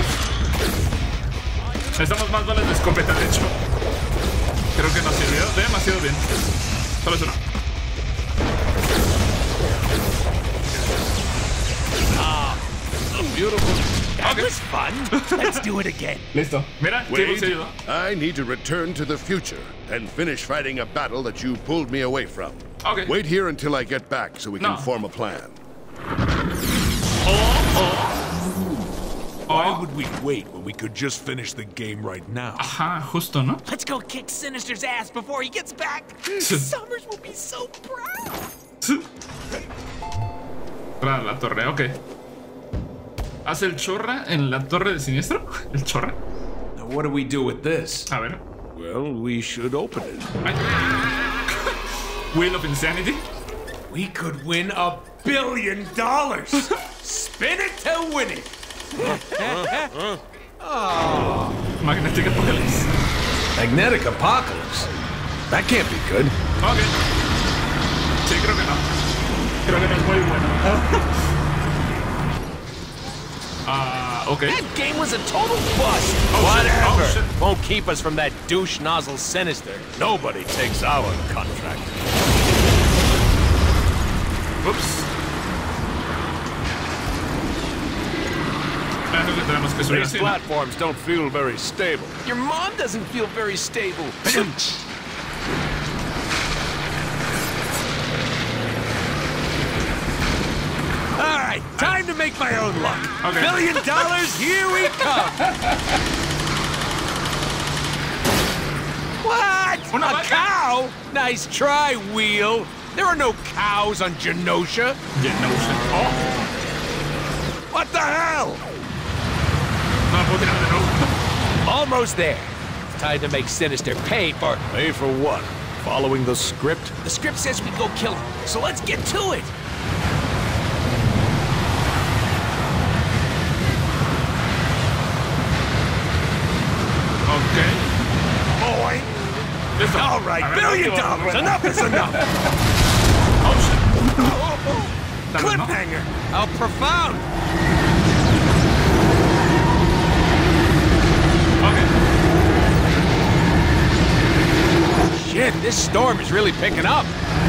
Necesitamos más balas de escopeta, de hecho. Creo que nos sirvió demasiado bien. Solo es una. Beautiful. That was fun. Let's do it again. Listo. Mira, Wade, I need to return to the future and finish fighting a battle that you pulled me away from. Okay. Wait here until I get back so we can form a plan. Why would we wait when we could just finish the game right now? Ajá, justo, ¿no? Let's go kick Sinister's ass before he gets back. Summers will be so proud. Para la torre, ok. ¿Hace el chorra en la torre de Siniestro? ¿El chorra? Now what do we do with this? A ver. Well, we should open it. Wheel of Insanity. We could win $1 billion. Spin it to win it. Oh. Magnetic Apocalypse. Magnetic Apocalypse? That can't be good. Ok. Sí, creo que no. Creo que no es muy bueno. Okay. That game was a total bust. Whatever. Won't keep us from that douche nozzle Sinister. Nobody takes our contract. Oops. These platforms don't feel very stable. Your mom doesn't feel very stable. All right, time to make my own luck. $1 billion, here we come. What? A cow? Nice try, Wheel. There are no cows on Genosha. Genosha. Oh. What the hell? Almost there. It's time to make Sinister pay for... Pay for what? Following the script? The script says we go kill him, so let's get to it. Okay. Boy. All right, $1 billion. Enough is enough. Oh, shit. Cliffhanger. How profound. Shit, this storm is really picking up.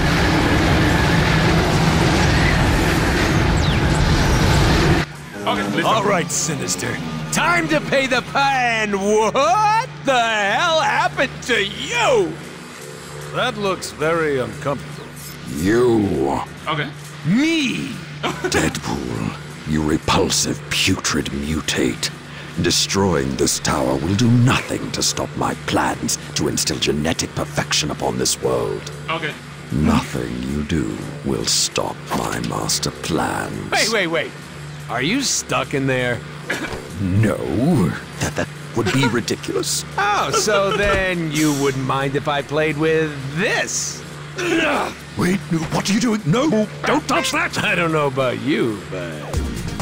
Okay, all right, Sinister. Time to pay the and what the hell happened to you? That looks very uncomfortable. You. Okay. Me. Deadpool, you repulsive, putrid mutate. Destroying this tower will do nothing to stop my plans to instill genetic perfection upon this world. Okay. Nothing you do will stop my master plans. Wait. Are you stuck in there? No, that would be ridiculous. Oh, so then you wouldn't mind if I played with this? Wait, what are you doing? No, don't touch that! I don't know about you, but...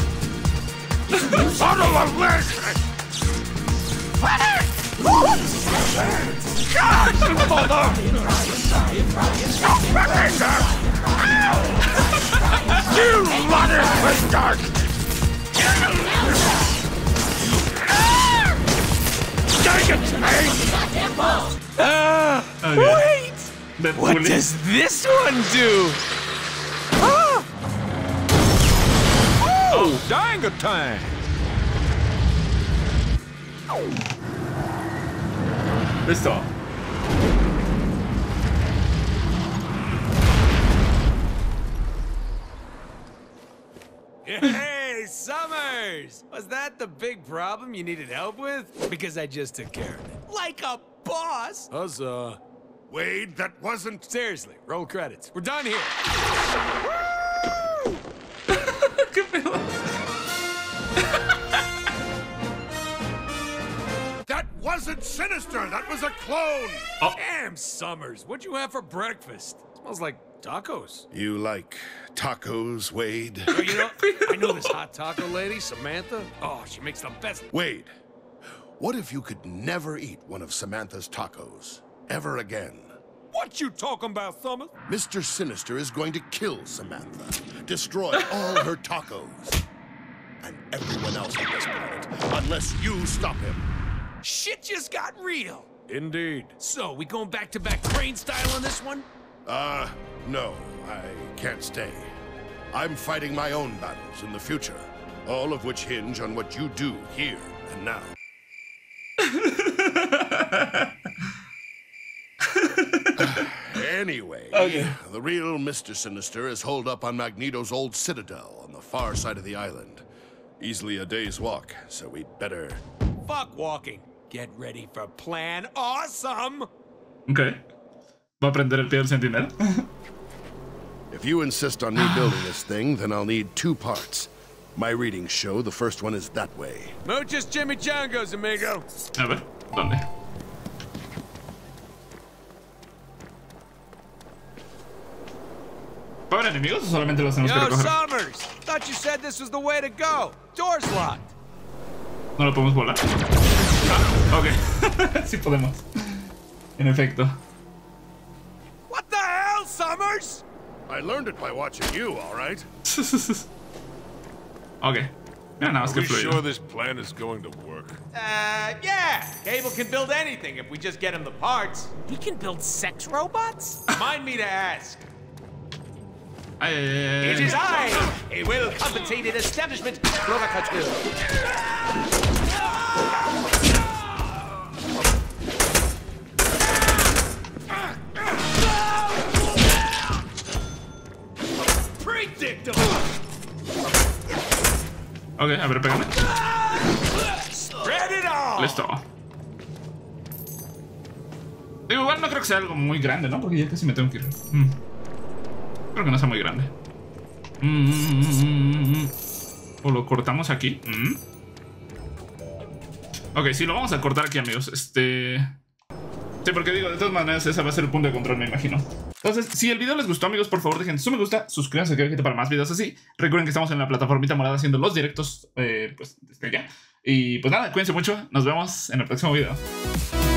Son of a bitch! God! Hold on! Stop fucking there! You motherfucker! Dang it! Wait! What does this one do? Oh, dang it time! Listo. Hey, Summers! Was that the big problem you needed help with? Because I just took care of it. Like a boss! Huzzah. Wade, that wasn't... Seriously, roll credits. We're done here. That wasn't Sinister! That was a clone! Damn, Summers, what'd you have for breakfast? Smells like tacos. You like tacos, Wade? Oh, you know, I know this hot taco lady, Samantha. Oh, she makes the best. Wade, what if you could never eat one of Samantha's tacos? Ever again? What you talking about, Thomas? Mr. Sinister is going to kill Samantha, destroy all her tacos, and everyone else on this planet, unless you stop him. Shit just got real. Indeed. So, we going back-to-back Crane style on this one? No, I can't stay. I'm fighting my own battles in the future, all of which hinge on what you do here and now. Anyway, the real Mr. Sinister is holed up on Magneto's old citadel on the far side of the island. Easily a day's walk, so we'd better... Fuck walking. Get ready for Plan Awesome! Okay. Va a prender el pie del sentinel. If you insist on me building this thing, then I'll need 2 parts. My readings show the first one is that way. Muchos chimichangas, amigo. A ver, ¿dónde? ¿Va a haber enemigos o solamente los tenemos que recoger? Summers! Thought you said this was the way to go. Door's locked. No lo podemos volar. Ah, ok. Sí podemos. En efecto. What the hell, Summers? I learned it by watching you, all right? Ok. Mira, nada más que Are we fluido. sure this plan is going to work? Yeah. Cable can build anything if we just get him the parts. He can build sex robots? Mind me to ask. Ay. It is I, a well-compensated establishment provocateur. Predictable. Ok, a ver, pégame. Spread it all. Listo. Digo, igual no creo que sea algo muy grande, ¿no? Porque ya casi me tengo que ir. Creo que no sea muy grande. O lo cortamos aquí. Ok, sí, lo vamos a cortar aquí, amigos. Sí, porque digo, de todas maneras, ese va a ser el punto de control, me imagino. Entonces, si el video les gustó, amigos, por favor, dejen su me gusta, suscríbanse para más videos así. Recuerden que estamos en la plataformita morada haciendo los directos, pues, desde allá. Y pues nada, cuídense mucho. Nos vemos en el próximo video.